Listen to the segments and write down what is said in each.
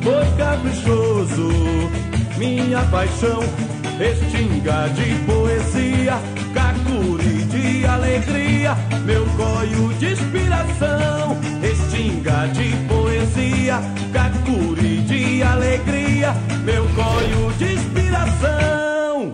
boi caprichoso, minha paixão, extinga de poesia, cacuri de alegria, meu coio de inspiração. Extinga de poesia, cacuri de alegria, meu coio de inspiração.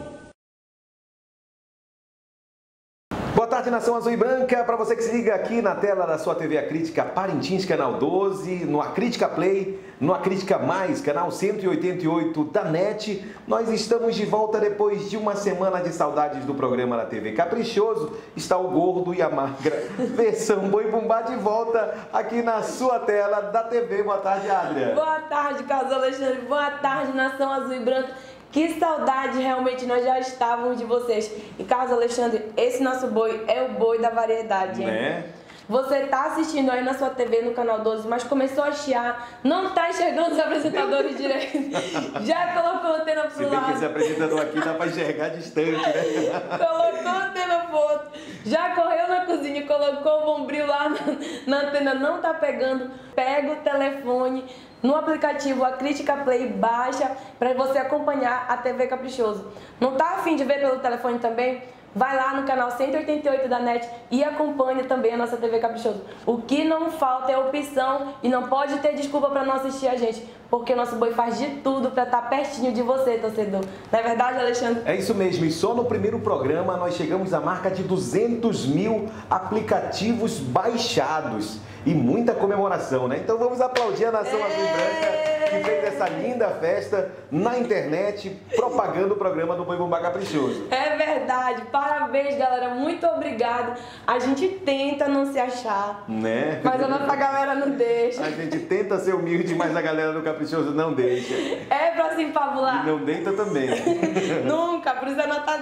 Boa tarde, Nação Azul e Branca, para você que se liga aqui na tela da sua TV Acrítica Parintins, canal 12, no Acrítica Play, no Acrítica Mais, canal 188 da NET. Nós estamos de volta depois de uma semana de saudades do programa da TV Caprichoso. Está o gordo e a magra, versão Boi Bumbá, de volta aqui na sua tela da TV. Boa tarde, Adria. Boa tarde, Carlos Alexandre. Boa tarde, Nação Azul e Branca. Que saudade realmente nós já estávamos de vocês. E Carlos Alexandre, esse nosso boi é o boi da variedade, hein? Né? Você está assistindo aí na sua TV, no canal 12, mas começou a chiar, não está enxergando os apresentadores direito, já colocou a antena pro Se bem que lado. esse apresentador aqui dá para enxergar distante, né? Colocou a antena pro outro, já correu na cozinha, colocou o bombril lá na antena, não tá pegando, pega o telefone, no aplicativo Acrítica Play, baixa para você acompanhar a TV Caprichoso. Não tá afim de ver pelo telefone também? Vai lá no canal 188 da NET e acompanhe também a nossa TV Caprichoso. O que não falta é opção e não pode ter desculpa para não assistir a gente, porque o nosso boi faz de tudo para estar pertinho de você, torcedor. Não é verdade, Alexandre? É isso mesmo, e só no primeiro programa nós chegamos à marca de 200 mil aplicativos baixados e muita comemoração, né? Então vamos aplaudir a Nação Azul e Branca, que fez essa linda festa na internet, propagando o programa do Boi Bumbá Caprichoso. É verdade, parabéns, galera, muito obrigado. A gente tenta não se achar, Né? mas a nossa galera não deixa. A gente tenta ser humilde, mas a galera do Caprichoso não deixa. É pra se empavular. E não deita também. Nunca, por isso é nota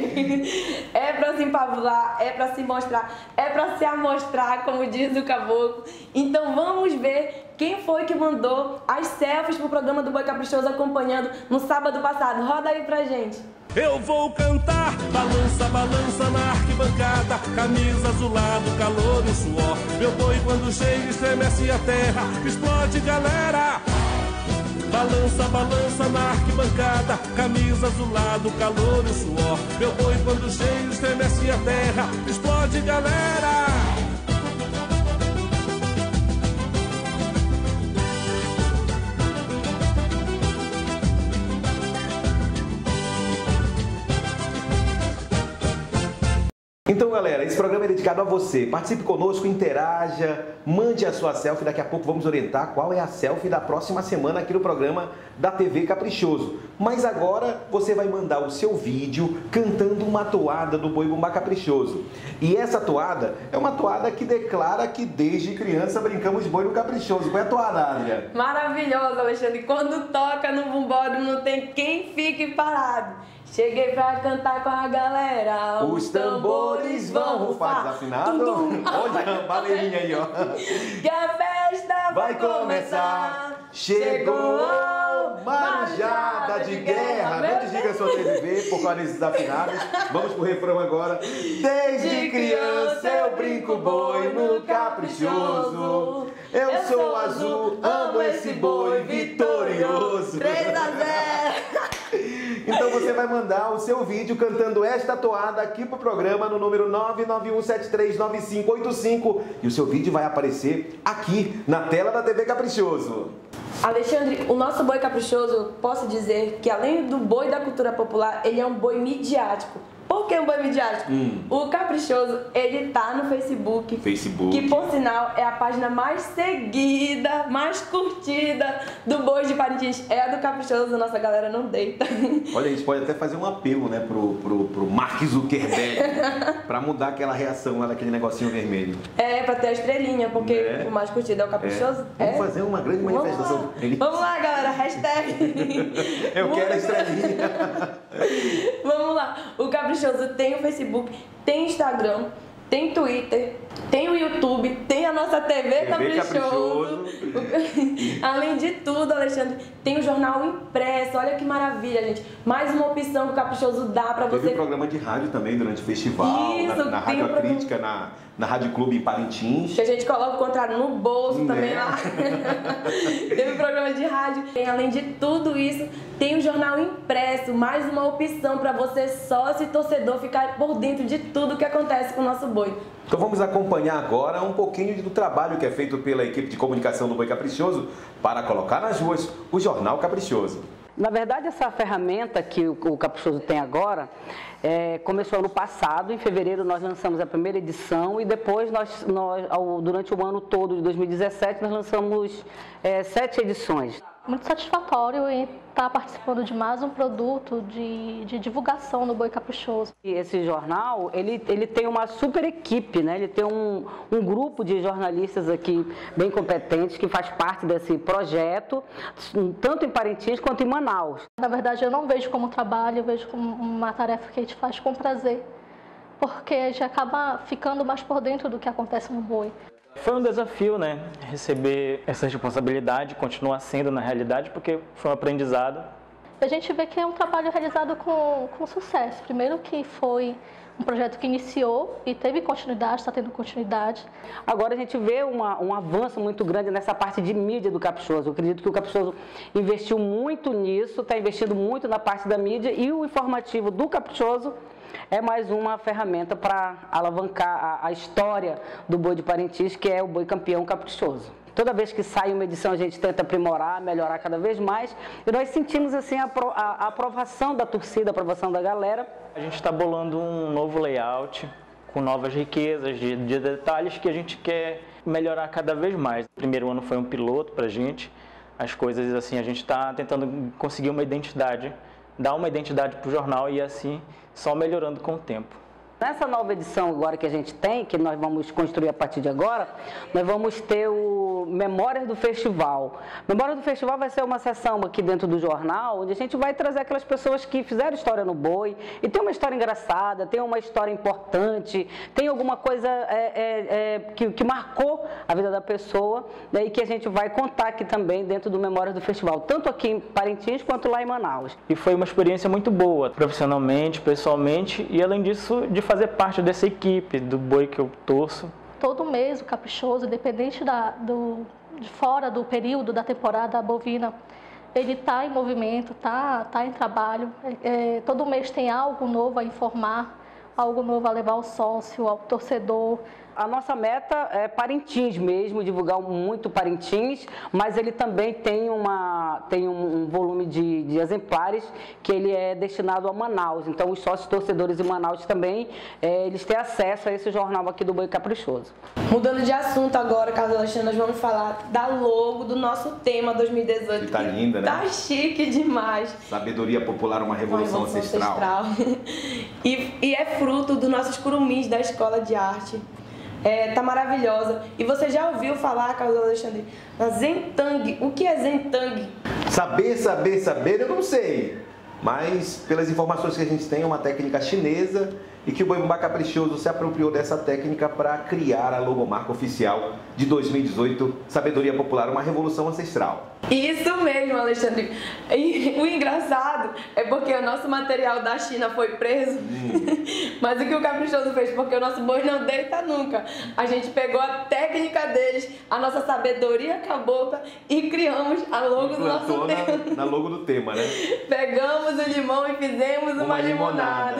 10. É pra se empavular, é pra se mostrar, é pra se amostrar, como diz o caboclo. Então vamos ver quem foi que mandou as selfies pro programa do Boi Caprichoso acompanhando no sábado passado. Roda aí pra gente. Eu vou cantar, balança, balança na arquibancada, camisa azulado, calor e suor. Meu boi quando chega estremece a terra, explode galera. Balança, balança na arquibancada, camisa azulado, calor e suor. Meu boi quando chega estremece a terra, explode galera. Então, galera, esse programa é dedicado a você. Participe conosco, interaja, mande a sua selfie. Daqui a pouco vamos orientar qual é a selfie da próxima semana aqui no programa da TV Caprichoso. Mas agora você vai mandar o seu vídeo cantando uma toada do Boi Bumbá Caprichoso. E essa toada é uma toada que declara que desde criança brincamos de boi no Caprichoso. Qual é a toada, Adria? Maravilhoso, Alexandre. Quando toca no bumbódromo não tem quem fique parado. Cheguei pra cantar com a galera, Os tambores vão rufar. Desafinado? Olha a baleirinha aí, ó. Que a festa Vai começar. Chegou marujada de guerra. Não desliga a sua TV por causa desses desafinados. Vamos pro refrão agora. Desde criança eu brinco boi no Caprichoso. Eu sou azul, amo esse boi vitorioso. 3-0. Então você vai mandar o seu vídeo cantando esta toada aqui pro programa no número 991739585 e o seu vídeo vai aparecer aqui na tela da TV Caprichoso. Alexandre, o nosso boi caprichoso, posso dizer que além do boi da cultura popular, ele é um boi midiático. Por que um boi midiático? O Caprichoso, ele tá no Facebook. Que, por sinal, é a página mais seguida, mais curtida do Boi de Parintins. É a do Caprichoso, nossa galera não deita. Olha, a gente pode até fazer um apelo, né, pro Mark Zuckerberg, pra mudar aquela reação lá daquele negocinho vermelho. É, pra ter a estrelinha, porque o mais curtido é o Caprichoso. Vamos fazer uma grande manifestação. Vamos lá, galera, hashtag. Eu quero a estrelinha. Vamos lá. O Caprichoso tem o Facebook, tem Instagram, tem Twitter, Tem o YouTube, tem a nossa TV Caprichoso. Além de tudo, Alexandre, tem o jornal impresso. Olha que maravilha, gente. Mais uma opção que o Caprichoso dá para você. Teve programa de rádio também durante o festival, Isso, na Rádio Crítica, na Rádio Clube em Parintins. Que a gente coloca o contrário no bolso também lá. Teve programa de rádio. E, além de tudo isso, tem o jornal impresso. Mais uma opção para você, sócio e torcedor, ficar por dentro de tudo que acontece com o nosso boi. Então vamos acompanhar agora um pouquinho do trabalho que é feito pela equipe de comunicação do Boi Caprichoso para colocar nas ruas o Jornal Caprichoso. Na verdade, essa ferramenta que o Caprichoso tem agora começou ano passado. Em fevereiro nós lançamos a primeira edição e depois durante o ano todo de 2017 nós lançamos 7 edições. Muito satisfatório em estar participando de mais um produto de divulgação do Boi Caprichoso. E esse jornal, ele tem uma super equipe, né? Ele tem um grupo de jornalistas aqui bem competentes que faz parte desse projeto, tanto em Parintins quanto em Manaus. Na verdade, eu não vejo como trabalho, eu vejo como uma tarefa que a gente faz com prazer, porque a gente acaba ficando mais por dentro do que acontece no boi. Foi um desafio, né? Receber essa responsabilidade, continua sendo na realidade, porque foi um aprendizado. A gente vê que é um trabalho realizado com sucesso. Primeiro que foi um projeto que iniciou e teve continuidade, está tendo continuidade. Agora a gente vê um avanço muito grande nessa parte de mídia do Caprichoso. Eu acredito que o Caprichoso investiu muito nisso, está investindo muito na parte da mídia e o informativo do Caprichoso é mais uma ferramenta para alavancar a história do boi de Parintins, que é o boi campeão caprichoso. Toda vez que sai uma edição a gente tenta aprimorar, melhorar cada vez mais e nós sentimos assim a aprovação da torcida, a aprovação da galera. A gente está bolando um novo layout com novas riquezas de detalhes que a gente quer melhorar cada vez mais. O primeiro ano foi um piloto para a gente, as coisas assim, a gente está tentando conseguir uma identidade, dar uma identidade para o jornal e assim só melhorando com o tempo. Nessa nova edição agora que a gente tem, que nós vamos construir a partir de agora, nós vamos ter o Memórias do Festival. Memórias do Festival vai ser uma sessão aqui dentro do jornal, onde a gente vai trazer aquelas pessoas que fizeram história no boi, e tem uma história engraçada, tem uma história importante, tem alguma coisa que marcou a vida da pessoa, né, e que a gente vai contar aqui também dentro do Memórias do Festival, tanto aqui em Parintins quanto lá em Manaus. E foi uma experiência muito boa, profissionalmente, pessoalmente, e além disso, de fazer parte dessa equipe do boi que eu torço. Todo mês o Caprichoso, independente de fora do período da temporada bovina, ele está em movimento, tá em trabalho. Todo mês tem algo novo a informar, algo novo a levar ao sócio, ao torcedor. A nossa meta é Parintins mesmo, divulgar muito Parintins, mas ele também tem um volume de exemplares que ele é destinado a Manaus. Então os sócios torcedores em Manaus também, eles têm acesso a esse jornal aqui do Boi Caprichoso. Mudando de assunto agora, Carlos Alexandre, nós vamos falar da logo do nosso tema 2018. Que tá linda, né? Tá chique demais. Sabedoria popular, uma revolução ancestral. E é fruto dos nossos curumins da Escola de Arte. Tá maravilhosa. E você já ouviu falar, Carlos Alexandre, da Zentang? O que é Zentang? Saber, eu não sei. Mas, pelas informações que a gente tem, é uma técnica chinesa e que o Boi Bumbá Caprichoso se apropriou dessa técnica para criar a logomarca oficial de 2018, Sabedoria Popular, uma revolução ancestral. Isso mesmo, Alexandre. E o engraçado é porque o nosso material da China foi preso, mas o que o Caprichoso fez, porque o nosso boi não deita nunca. A gente pegou a técnica deles, a nossa sabedoria cabocla e criamos a logo do nosso tema. Na logo do tema, né? Pegamos o limão e fizemos uma limonada.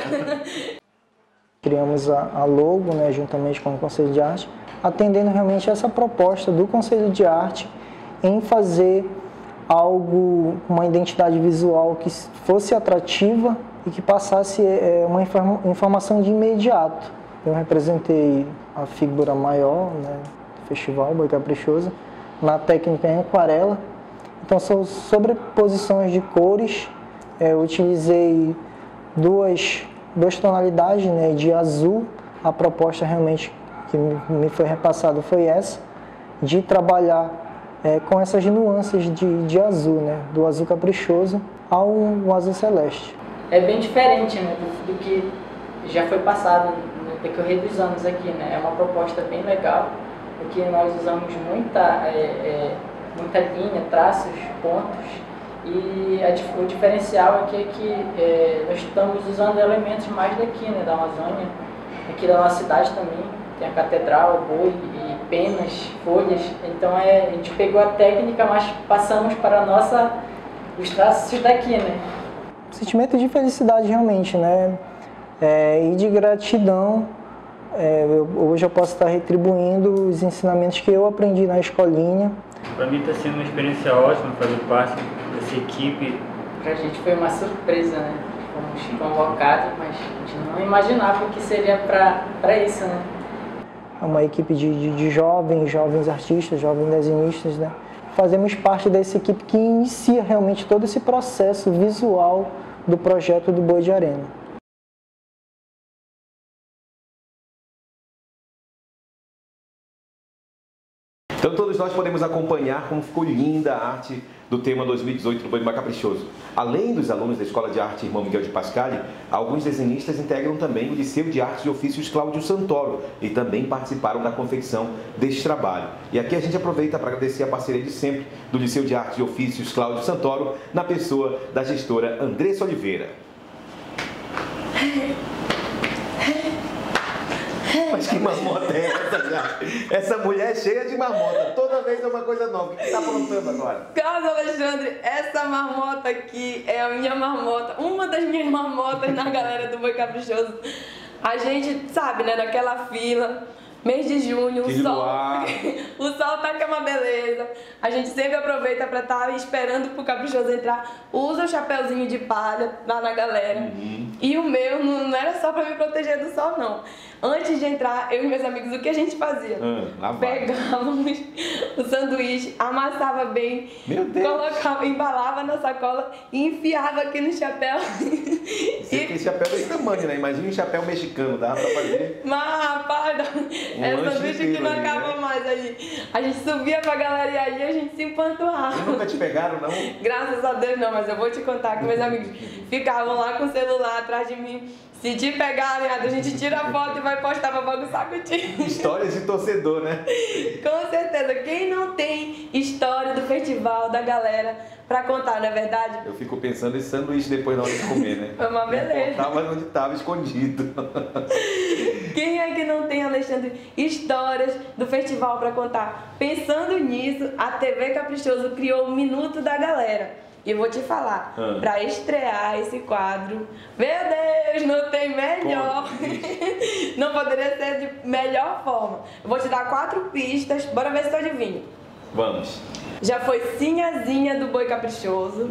Criamos a logo, né, juntamente com o Conselho de Arte, atendendo realmente essa proposta do Conselho de Arte em fazer algo, uma identidade visual que fosse atrativa e que passasse uma informação de imediato. Eu representei a figura maior, né, do festival Boi Caprichoso, na técnica em aquarela. Então são sobreposições de cores. Eu utilizei duas tonalidades, né, de azul. A proposta realmente que me foi repassada foi essa, de trabalhar com essas nuances de azul, né, do azul caprichoso ao azul celeste. É bem diferente, né, do que já foi passado, né, decorrer dos anos aqui, né? É uma proposta bem legal, porque nós usamos muita linha, traços, pontos, e o diferencial aqui é que nós estamos usando elementos mais daqui, né, da Amazônia, aqui da nossa cidade também, tem a catedral, o boi, e penas, folhas, então a gente pegou a técnica, mas passamos para os traços daqui, né. Sentimento de felicidade realmente, né, e de gratidão. Hoje eu posso estar retribuindo os ensinamentos que eu aprendi na escolinha. Para mim está sendo uma experiência ótima fazer parte dessa equipe. Para a gente foi uma surpresa, né? Fomos convocados, mas a gente não imaginava o que seria para isso, né? É uma equipe de jovens artistas, jovens desenhistas, né? Fazemos parte dessa equipe que inicia realmente todo esse processo visual do projeto do Boi de Arena. Então todos nós podemos acompanhar como ficou linda a arte do tema 2018 do Boi do Mar Caprichoso. Além dos alunos da Escola de Arte Irmão Miguel de Pascali, alguns desenhistas integram também o Liceu de Artes e Ofícios Cláudio Santoro e também participaram da confecção deste trabalho. E aqui a gente aproveita para agradecer a parceria de sempre do Liceu de Artes e Ofícios Cláudio Santoro, na pessoa da gestora Andressa Oliveira. Mas que marmota é essa já? Essa mulher é cheia de marmota. Toda vez é uma coisa nova. O que está aprontando agora? Carlos Alexandre, essa marmota aqui é a minha marmota. Uma das minhas marmotas na galera do Boi Caprichoso. A gente sabe, né? Naquela fila, mês de junho, o sol tá que é uma beleza. A gente sempre aproveita para estar esperando pro Caprichoso entrar. Usa o chapéuzinho de palha lá na galera. E o meu não era só para me proteger do sol, não. Antes de entrar, eu e meus amigos, o que a gente fazia? Pegávamos o sanduíche, amassava bem, colocava, embalava na sacola e enfiava aqui no chapéu. Aquele chapéu desse tamanho, né? Imagina um chapéu mexicano, dava pra fazer. Mas, rapaz, é sanduíche que não acaba mais aí. A gente subia pra galera e aí a gente se empanturrava. E nunca te pegaram, não? Graças a Deus não, mas eu vou te contar que meus amigos ficavam lá com o celular atrás de mim. Se te pegarem, a gente tira a foto e vai postar pra bagunçar com o time. Histórias de torcedor, né? Com certeza. Quem não tem história do festival, da galera, pra contar, não é verdade? Eu fico pensando em sanduíche depois na hora de comer, né? Foi uma beleza. Tava onde tava, escondido. Quem é que não tem, Alexandre, histórias do festival pra contar? Pensando nisso, a TV Caprichoso criou o Minuto da Galera. E eu vou te falar, para estrear esse quadro, meu Deus, não tem melhor. Não poderia ser de melhor forma. Eu vou te dar 4 pistas, bora ver se tu adivinha. Vamos. Já foi Sinhazinha do Boi Caprichoso.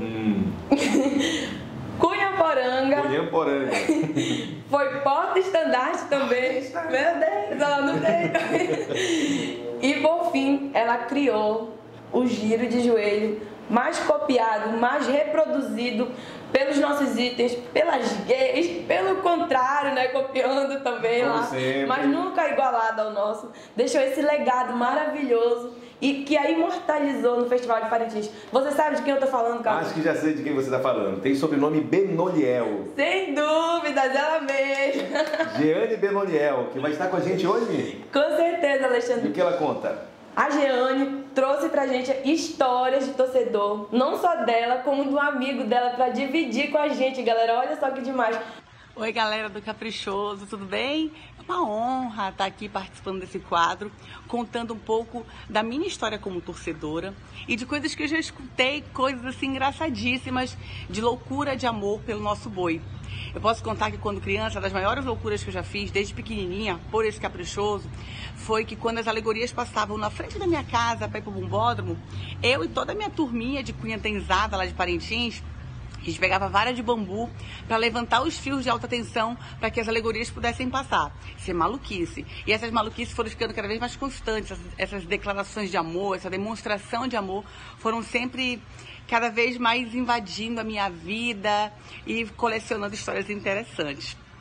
Cunhaporanga. Foi porta-estandarte também. Meu Deus, ela não tem. E por fim, ela criou o giro de joelho mais copiado, mais reproduzido pelos nossos itens, pelas gays, pelo contrário, né, copiando também como lá, sempre. Mas nunca igualado ao nosso. Deixou esse legado maravilhoso e que a imortalizou no Festival de Parintins. Você sabe de quem eu tô falando, Carlos? Acho que já sei de quem você tá falando. Tem sobrenome Benoliel. Sem dúvidas, ela mesma. Jeane Benoliel, que vai estar com a gente hoje? Com certeza, Alexandre. E o que ela conta? A Jeane trouxe pra gente histórias de torcedor, não só dela, como do amigo dela, pra dividir com a gente, galera. Olha só que demais. Oi, galera do Caprichoso, tudo bem? É uma honra estar aqui participando desse quadro, contando um pouco da minha história como torcedora e de coisas que eu já escutei, coisas assim engraçadíssimas, de loucura de amor pelo nosso boi. Eu posso contar que quando criança, uma das maiores loucuras que eu já fiz, desde pequenininha, por esse Caprichoso, foi que quando as alegorias passavam na frente da minha casa para ir para o bombódromo, eu e toda a minha turminha de cunhatenzada lá de Parintins, a gente pegava vara de bambu para levantar os fios de alta tensão para que as alegorias pudessem passar. Isso é maluquice. E essas maluquices foram ficando cada vez mais constantes. Essas declarações de amor, essa demonstração de amor foram sempre cada vez mais invadindo a minha vida e colecionando histórias interessantes.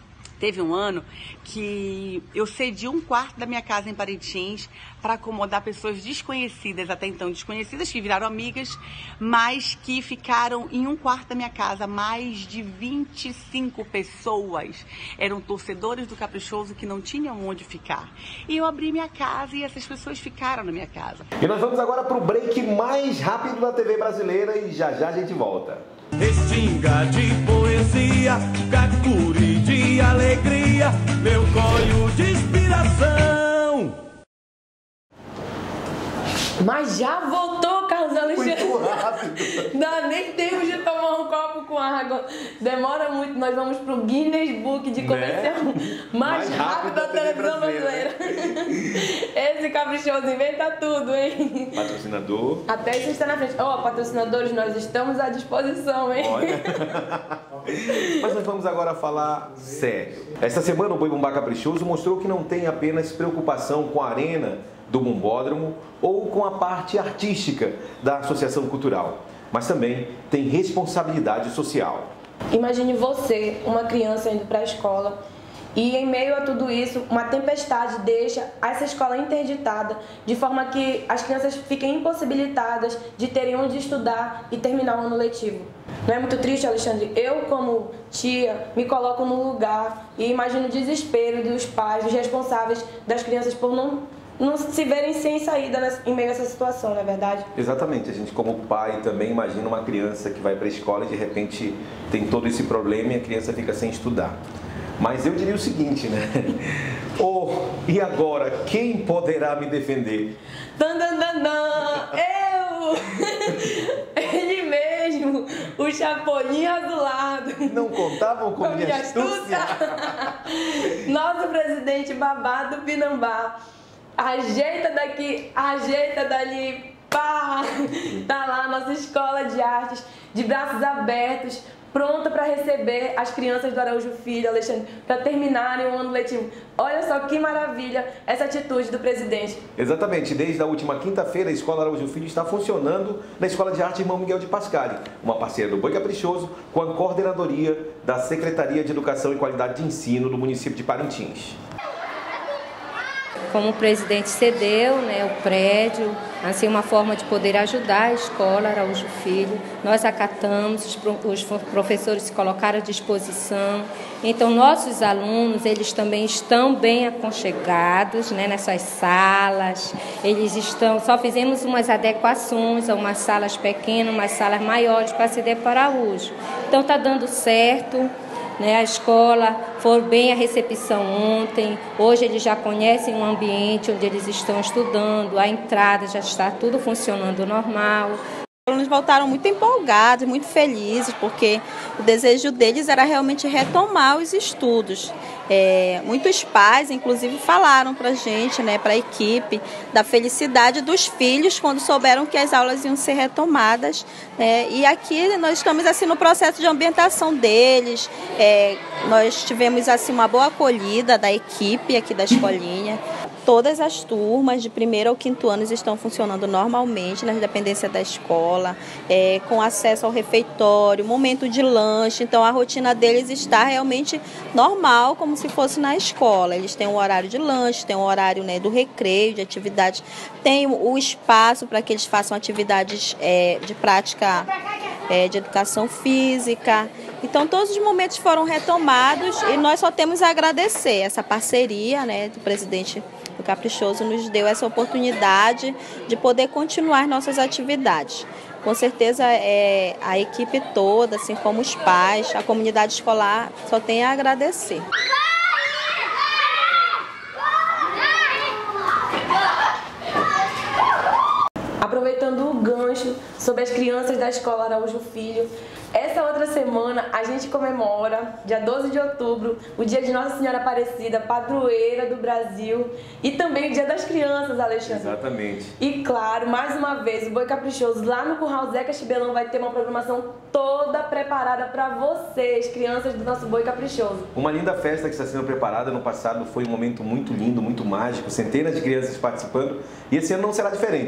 Teve um ano que eu cedi um quarto da minha casa em Parintins para acomodar pessoas desconhecidas, até então desconhecidas, que viraram amigas, mas que ficaram em um quarto da minha casa. Mais de 25 pessoas eram torcedores do Caprichoso que não tinham onde ficar. E eu abri minha casa e essas pessoas ficaram na minha casa. E nós vamos agora para o break mais rápido da TV brasileira e já já a gente volta. Restinga de poesia, cacuri de alegria, meu cóio de inspiração. Mas já voltou, Carlos Alexandre. Muito rápido. Dá nem tempo de tomar um copo com água. Demora muito. Nós vamos pro Guinness Book de comercial mais rápido da televisão brasileira. Esse Caprichoso inventa tudo, hein? Patrocinador. Até isso está na frente. Ó, patrocinadores, nós estamos à disposição, hein? Olha. Mas nós vamos agora falar sério. Esta semana o Boi Bumbá Caprichoso mostrou que não tem apenas preocupação com a arena do Bumbódromo ou com a parte artística da Associação Cultural, mas também tem responsabilidade social. Imagine você, uma criança indo para a escola e em meio a tudo isso, uma tempestade deixa essa escola interditada, de forma que as crianças fiquem impossibilitadas de terem onde estudar e terminar o ano letivo. Não é muito triste, Alexandre? Eu, como tia, me coloco no lugar e imagino o desespero dos pais, dos responsáveis das crianças por não se verem sem saída em meio a essa situação, não é verdade? Exatamente. A gente, como pai, também imagina uma criança que vai para a escola e de repente tem todo esse problema e a criança fica sem estudar. Mas eu diria o seguinte, né? E agora, quem poderá me defender? Eu! Ele mesmo, o Chapolin azulado. Não contavam com minha astúcia? Nosso presidente babado Pinambá. Ajeita daqui, ajeita dali, pá! Tá lá a nossa escola de artes, de braços abertos, pronta para receber as crianças do Araújo Filho, Alexandre, para terminarem o ano letivo. Olha só que maravilha essa atitude do presidente. Exatamente. Desde a última quinta-feira, a Escola Araújo Filho está funcionando na Escola de Arte Irmão Miguel de Pascali, uma parceira do Boi Caprichoso com a coordenadoria da Secretaria de Educação e Qualidade de Ensino do município de Parintins. Como o presidente cedeu, né, o prédio, assim, uma forma de poder ajudar a escola Araújo Filho, nós acatamos, os professores se colocaram à disposição. Então, nossos alunos, eles também estão bem aconchegados, né, nessas salas. Eles estão, só fizemos umas adequações a umas salas pequenas, umas salas maiores para ceder para Araújo. Então, está dando certo. A escola foi bem a recepção ontem, hoje eles já conhecem o ambiente onde eles estão estudando, a entrada já está tudo funcionando normal. Os alunos voltaram muito empolgados, muito felizes, porque o desejo deles era realmente retomar os estudos. Muitos pais, inclusive, falaram para a gente, né, para a equipe, da felicidade dos filhos quando souberam que as aulas iam ser retomadas. E aqui nós estamos assim, no processo de ambientação deles. Nós tivemos assim, uma boa acolhida da equipe aqui da escolinha. Todas as turmas de 1º ao 5º ano estão funcionando normalmente nas dependências da escola, com acesso ao refeitório, momento de lanche. Então, a rotina deles está realmente normal, como se fosse na escola. Eles têm um horário de lanche, têm um horário, né, do recreio, de atividades, tem o espaço para que eles façam atividades de prática de educação física. Então, todos os momentos foram retomados e nós só temos a agradecer essa parceria, né, do presidente do Caprichoso, nos deu essa oportunidade de poder continuar nossas atividades. Com certeza, a equipe toda, assim como os pais, a comunidade escolar, só tem a agradecer. Aproveitando o gancho sobre as crianças da Escola Araújo Filho, essa outra semana a gente comemora, dia 12 de outubro, o dia de Nossa Senhora Aparecida, padroeira do Brasil, e também o Dia das Crianças, Alexandre. Exatamente. E claro, mais uma vez, o Boi Caprichoso lá no Curral Zeca Chibelão vai ter uma programação toda preparada para vocês, crianças do nosso Boi Caprichoso. Uma linda festa que está sendo preparada. No passado foi um momento muito lindo, muito mágico, centenas de crianças participando, e esse ano não será diferente.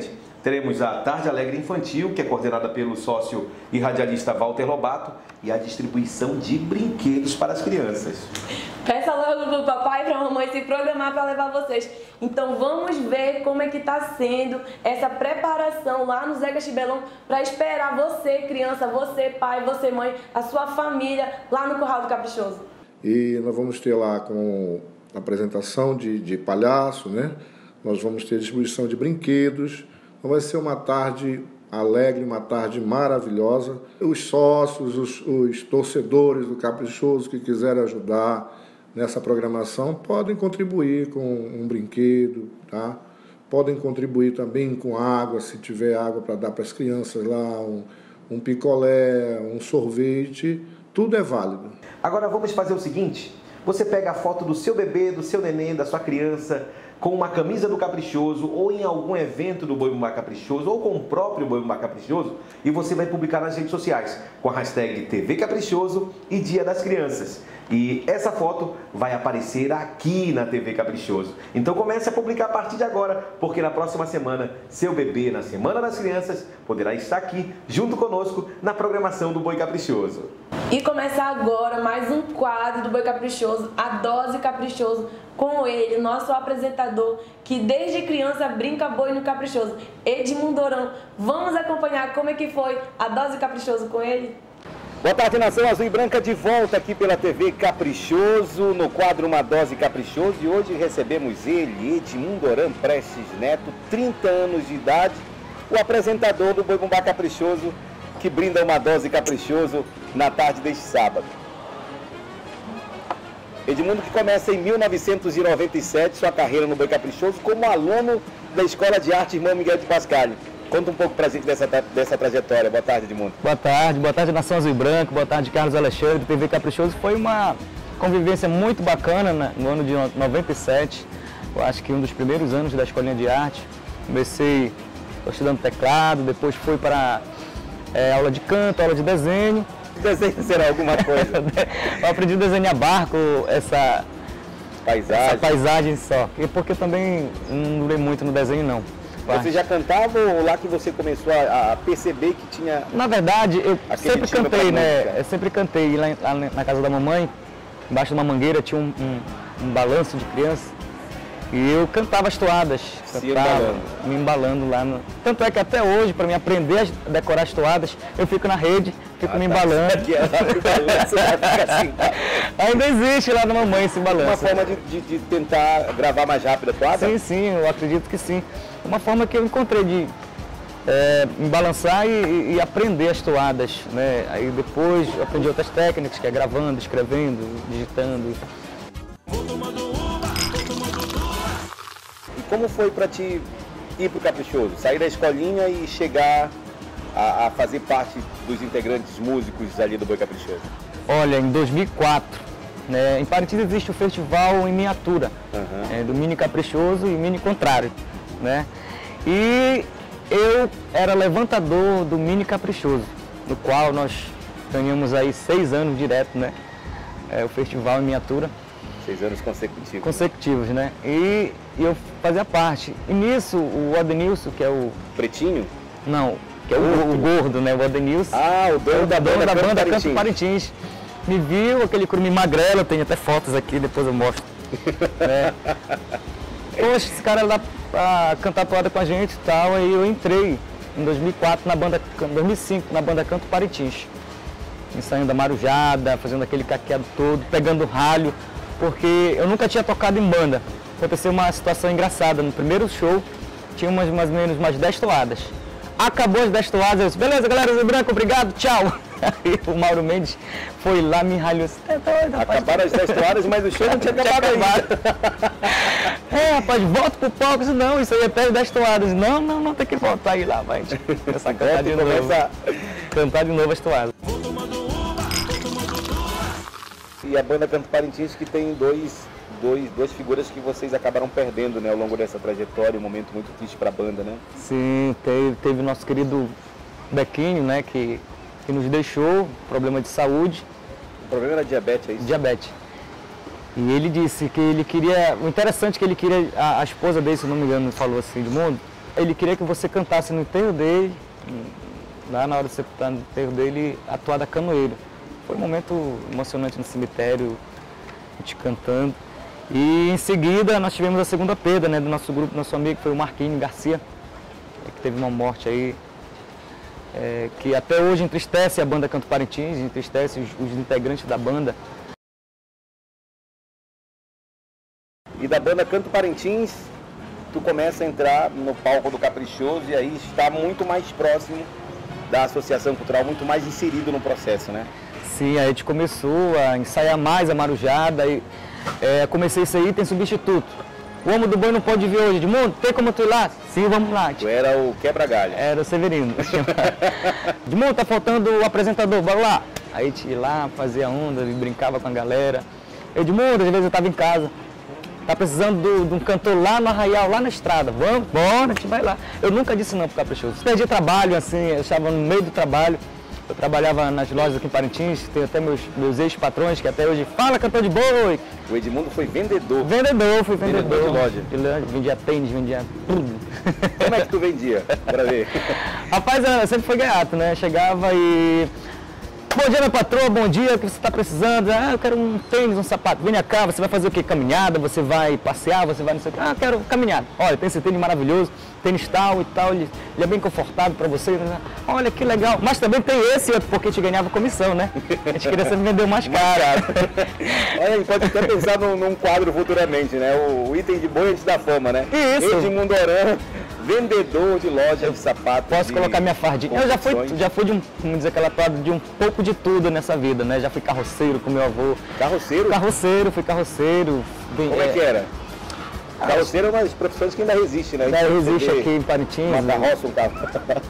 Teremos a Tarde Alegre Infantil, que é coordenada pelo sócio e radialista Walter Lobato, e a distribuição de brinquedos para as crianças. Peça logo pro papai e pra mamãe se programar para levar vocês. Então vamos ver como é que tá sendo essa preparação lá no Zeca Chibelão para esperar você, criança, você, pai, você, mãe, a sua família lá no Curral do Caprichoso. E nós vamos ter lá com apresentação de palhaço, né? Nós vamos ter distribuição de brinquedos. Então vai ser uma tarde alegre, uma tarde maravilhosa. Os sócios, os torcedores do Caprichoso que quiserem ajudar nessa programação podem contribuir com um brinquedo, tá? Podem contribuir também com água, se tiver água para dar para as crianças lá, um picolé, um sorvete, tudo é válido. Agora vamos fazer o seguinte, você pega a foto do seu bebê, do seu neném, da sua criança, com uma camisa do Caprichoso ou em algum evento do Boi Bumbá Caprichoso ou com o próprio Boi Bumbá Caprichoso e você vai publicar nas redes sociais com a hashtag TV Caprichoso e Dia das Crianças. E essa foto vai aparecer aqui na TV Caprichoso. Então comece a publicar a partir de agora, porque na próxima semana, seu bebê, na Semana das Crianças, poderá estar aqui junto conosco na programação do Boi Caprichoso. E começa agora mais um quadro do Boi Caprichoso, a Dose Caprichoso, com ele, nosso apresentador, que desde criança brinca boi no Caprichoso, Edmundo Orão. Vamos acompanhar como é que foi a Dose Caprichoso com ele? Boa tarde, Nação Azul e Branca, de volta aqui pela TV Caprichoso, no quadro Uma Dose Caprichoso. E hoje recebemos ele, Edmundo Orão Prestes Neto, 30 anos de idade, o apresentador do Boi Bumbá Caprichoso, que brinda uma dose caprichoso na tarde deste sábado. Edmundo, que começa em 1997 sua carreira no Boi Caprichoso como aluno da Escola de Arte Irmão Miguel de Pascale. Conta um pouco pra gente dessa trajetória. Boa tarde, Edmundo. Boa tarde Nação Azul e Branco, boa tarde Carlos Alexandre, TV Caprichoso. Foi uma convivência muito bacana no ano de 97, eu acho que um dos primeiros anos da Escolinha de Arte. Comecei estudando teclado, depois fui para aula de canto, aula de desenho. Desenho será alguma coisa? Eu aprendi a desenhar barco, essa paisagem só, porque eu também não durei muito no desenho não. Você já cantava ou lá que você começou a perceber que tinha... Na verdade, eu sempre cantei, né? Eu sempre cantei. Lá na casa da mamãe, embaixo de uma mangueira, tinha um balanço de criança. E eu cantava as toadas. Me embalando lá. Tanto é que até hoje, para mim aprender a decorar as toadas, eu fico na rede, fico me embalando. Ainda existe lá na mamãe esse balanço. Uma forma de tentar gravar mais rápido a toada? Sim, eu acredito que sim. Uma forma que eu encontrei de me balançar e aprender as toadas, né? Aí depois eu aprendi outras técnicas, que é gravando, escrevendo, digitando. E como foi para ti ir para o Caprichoso? Sair da escolinha e chegar a fazer parte dos integrantes músicos ali do Boi Caprichoso? Olha, em 2004, né, em Parintins existe o festival em miniatura, do Mini Caprichoso e Mini Contrário, né? E eu era levantador do Mini Caprichoso, no qual nós ganhamos aí 6 anos direto, né? O festival em miniatura. 6 anos consecutivos. Consecutivos, né? E eu fazia parte. E nisso, o Adenilson, que é o... Pretinho? Não, que é o gordo, né? O Adenilson. Ah, o dono da banda Canto Parintins. Me viu, aquele curumim magrelo, eu tenho até fotos aqui, depois eu mostro. Poxa, esse cara lá pra cantar toada com a gente e tal, aí eu entrei em 2004 na banda, 2005, na banda Canto Parintins. Ensaiando a marujada, fazendo aquele caqueado todo, pegando ralho, porque eu nunca tinha tocado em banda. Aconteceu uma situação engraçada, no primeiro show tinha mais ou menos umas 10 toadas. Acabou as 10 toadas, eu disse, beleza galera, Zé Branco, obrigado, tchau. Aí o Mauro Mendes foi lá, me ralhou. Acabaram as 10 toadas, mas o show não tinha acabado ainda. Rapaz, volta pro palco. Eu disse, não, isso aí é até 10 toadas. Não, tem que voltar aí lá, vai. Começar a cantar de novo. Cantar de novo as toadas. E a banda Canto Parintins, que tem duas figuras que vocês acabaram perdendo, né, ao longo dessa trajetória, um momento muito triste para a banda, né? Sim, teve o nosso querido Bequinho, né, que nos deixou, problema de saúde. O problema era diabetes, é isso? Diabetes. E ele disse que ele queria, o interessante é que ele queria, a esposa dele, se não me engano, falou assim, Edmundo, ele queria que você cantasse no enterro dele, lá na hora de você estar no enterro dele, a toada Canoeiro. Foi um momento emocionante no cemitério, a gente cantando. E em seguida nós tivemos a segunda perda, né, do nosso grupo, nosso amigo, que foi o Marquinhos Garcia, que teve uma morte aí, que até hoje entristece a banda Canto Parintins, entristece os integrantes da banda. E da banda Canto Parintins, tu começa a entrar no palco do Caprichoso e aí está muito mais próximo da Associação Cultural, muito mais inserido no processo, né? Sim, aí a gente começou a ensaiar mais a marujada e comecei isso aí, tem substituto. O Homem do Boi não pode vir hoje, Edmundo, tem como tu ir lá? Sim, vamos lá. Tu era o quebra-galho. Era o Severino. Edmundo, tá faltando o apresentador, bora lá. Aí a gente ia lá, fazia onda, brincava com a galera. Edmundo, às vezes eu tava em casa. Tá precisando de um cantor lá no Arraial, lá na estrada. Vamos, bora, a gente vai lá. Eu nunca disse não pro Caprichoso. Perdi trabalho, assim, eu estava no meio do trabalho. Eu trabalhava nas lojas aqui em Parintins, tenho até meus ex-patrões que até hoje fala cantor de boi. O Edmundo foi vendedor. Fui vendedor de loja. Vendia tênis, vendia tudo. Como é que tu vendia? Pra ver. Rapaz, eu sempre foi gaiato, né? Chegava e... Bom dia, meu patrão, bom dia, o que você está precisando? Ah, eu quero um tênis, um sapato. Vem cá, você vai fazer o quê? Caminhada? Você vai passear? Você vai não sei o quê? Ah, eu quero caminhada. Olha, tem esse tênis maravilhoso, tênis tal e tal, ele é bem confortável para você. Olha, que legal. Mas também tem esse outro, porque a gente ganhava comissão, né? A gente queria sempre vender mais caro. Olha, a gente pode até pensar num quadro futuramente, né? O item de boi antes da fama, né? Isso. Edmundo Oran, vendedor de loja de sapatos. Posso colocar minha fardinha. Eu já fui de vamos dizer aquela toada, de um pouco de tudo nessa vida, né? Já fui carroceiro com meu avô. Carroceiro? Fui carroceiro. Como é que era? Carroceiro é uma das profissões que ainda resiste, né? Ainda resiste aqui em Parintins. Uma carroça, um cavalo.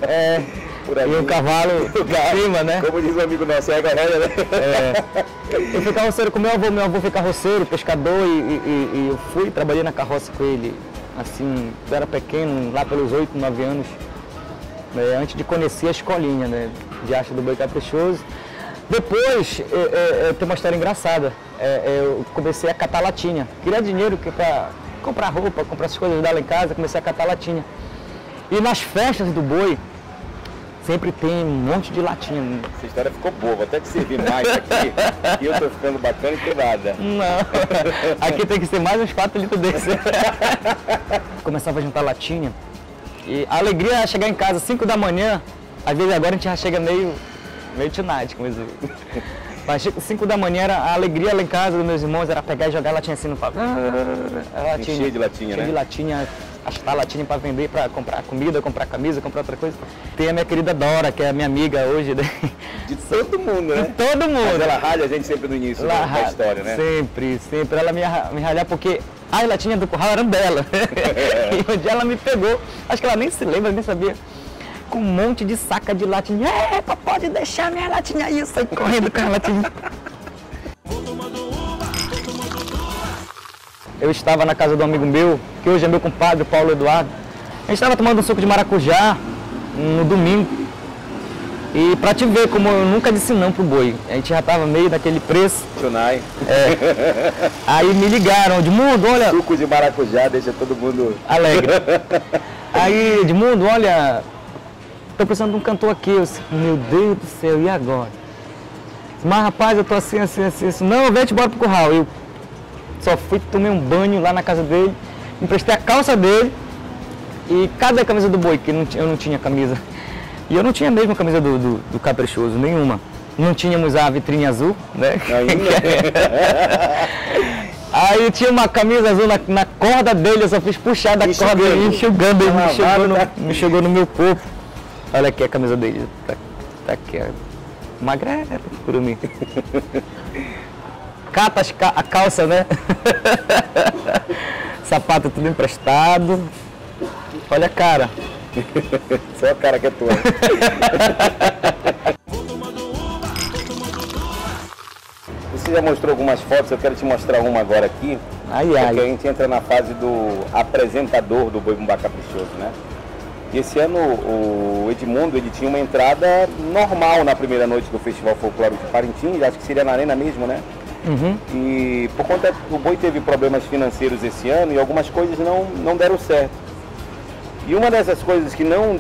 Por aí. E um cavalo em cima, né? Como diz o amigo nosso, é galera, né? Eu fui carroceiro com meu avô foi carroceiro, pescador e eu trabalhei na carroça com ele. Assim, eu era pequeno, lá pelos 8, 9 anos, antes de conhecer a escolinha, né, de arte do boi caprichoso. Depois, tem uma história engraçada, eu comecei a catar latinha. Queria dinheiro para comprar roupa, comprar as coisas dela em casa, comecei a catar latinha. E nas festas do boi, sempre tem um monte de latinha. Essa história ficou boa, vou até te servir mais aqui, que eu tô ficando bacana e quebrada. Não, aqui tem que ser mais uns 4 litros desse. Começava a juntar latinha e a alegria era chegar em casa às 5 da manhã, às vezes agora a gente já chega meio tonight, como isso. Mas 5 da manhã era a alegria lá em casa dos meus irmãos, era pegar e jogar latinha assim no pau. Cheio de latinha, né? Cheio de latinha. Achar latinha para vender, para comprar comida, comprar camisa, comprar outra coisa. Tem a minha querida Dora, que é a minha amiga hoje. Né? De todo mundo, né? De todo mundo. Mas ela ralha a gente sempre no início da história, né? Sempre. Ela me ralhar porque as latinhas do curral eram dela. E um dia ela me pegou, acho que ela nem se lembra, nem sabia, com um monte de saca de latinha. Pode deixar minha latinha aí, eu saí correndo com a latinha. Eu estava na casa de um amigo meu, que hoje é meu compadre, o Paulo Eduardo. A gente estava tomando um suco de maracujá no domingo. E pra te ver como eu nunca disse não pro boi. A gente já estava meio naquele preço. Chunai. Aí me ligaram, Edmundo, olha... Suco de maracujá deixa todo mundo... alegre. Aí, Edmundo, olha... Tô precisando de um cantor aqui. Eu disse, meu Deus do céu, e agora? Mas rapaz, eu tô assim. Não, vem, bora pro curral. Eu só fui, tomei um banho lá na casa dele, emprestei a calça dele e cadê a camisa do boi? Que eu não tinha camisa. E eu não tinha mesmo a camisa do Caprichoso, nenhuma. Não tínhamos a vitrine azul, né? Aí tinha uma camisa azul na corda dele, eu só fiz puxar da corda dele, enxugando, ele me chegou no meu corpo. Olha aqui a camisa dele, tá aqui, ó. Magrela por mim. Cata a calça, né? Sapato tudo emprestado. Olha a cara. Só a cara que é tua. Você já mostrou algumas fotos, eu quero te mostrar uma agora aqui. Porque a gente entra na fase do apresentador do Boi Bumbá Caprichoso, né? E esse ano o Edmundo, ele tinha uma entrada normal na primeira noite do Festival Folclórico de Parintins, acho que seria na Arena mesmo, né? Uhum. E por conta do boi teve problemas financeiros esse ano e algumas coisas não deram certo. E uma dessas coisas que não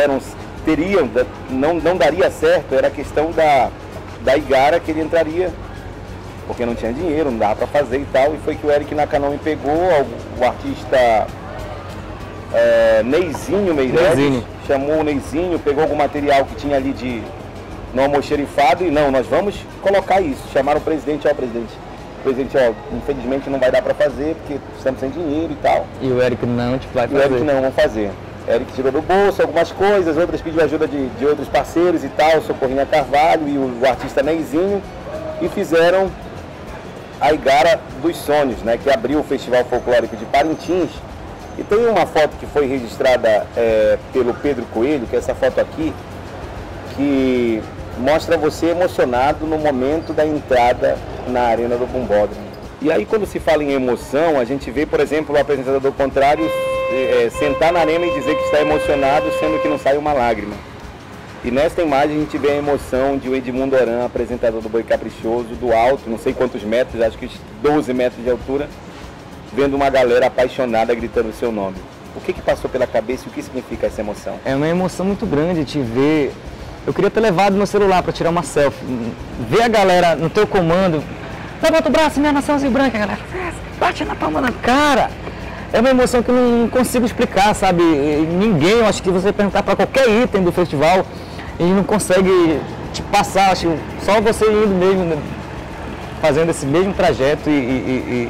daria certo era a questão da Igara, que ele entraria, porque não tinha dinheiro, não dava para fazer e tal, e foi que o Eric Nakanomi pegou o artista Neizinho Meirelles, chamou o Neizinho, pegou algum material que tinha ali de no almoxerifado e não, nós vamos colocar isso. Chamaram o presidente, o presidente, infelizmente não vai dar para fazer, porque estamos sem dinheiro e tal. E o Eric não vai fazer. O Eric não, vamos fazer. Eric tirou do bolso algumas coisas, outras pediu ajuda de outros parceiros e tal, Socorrinha Carvalho e o artista Neizinho, e fizeram a Igara dos Sonhos, né, que abriu o Festival Folclórico de Parintins. E tem uma foto que foi registrada pelo Pedro Coelho, que é essa foto aqui, que mostra você emocionado no momento da entrada na Arena do Bumbódromo. E aí, quando se fala em emoção, a gente vê, por exemplo, o apresentador contrário sentar na arena e dizer que está emocionado, sendo que não sai uma lágrima. E nesta imagem a gente vê a emoção de o Edmundo Oran, apresentador do Boi Caprichoso, do alto, não sei quantos metros, acho que 12 metros de altura, vendo uma galera apaixonada gritando o seu nome. O que passou pela cabeça e o que significa essa emoção? É uma emoção muito grande te ver. Eu queria ter levado meu celular para tirar uma selfie. Ver a galera no teu comando. Levanta o braço, minha nação azul e branca, galera. Bate na palma da cara. É uma emoção que eu não consigo explicar, sabe? Ninguém, eu acho que você perguntar para qualquer item do festival, ele não consegue te passar. Acho que só você indo mesmo, fazendo esse mesmo trajeto e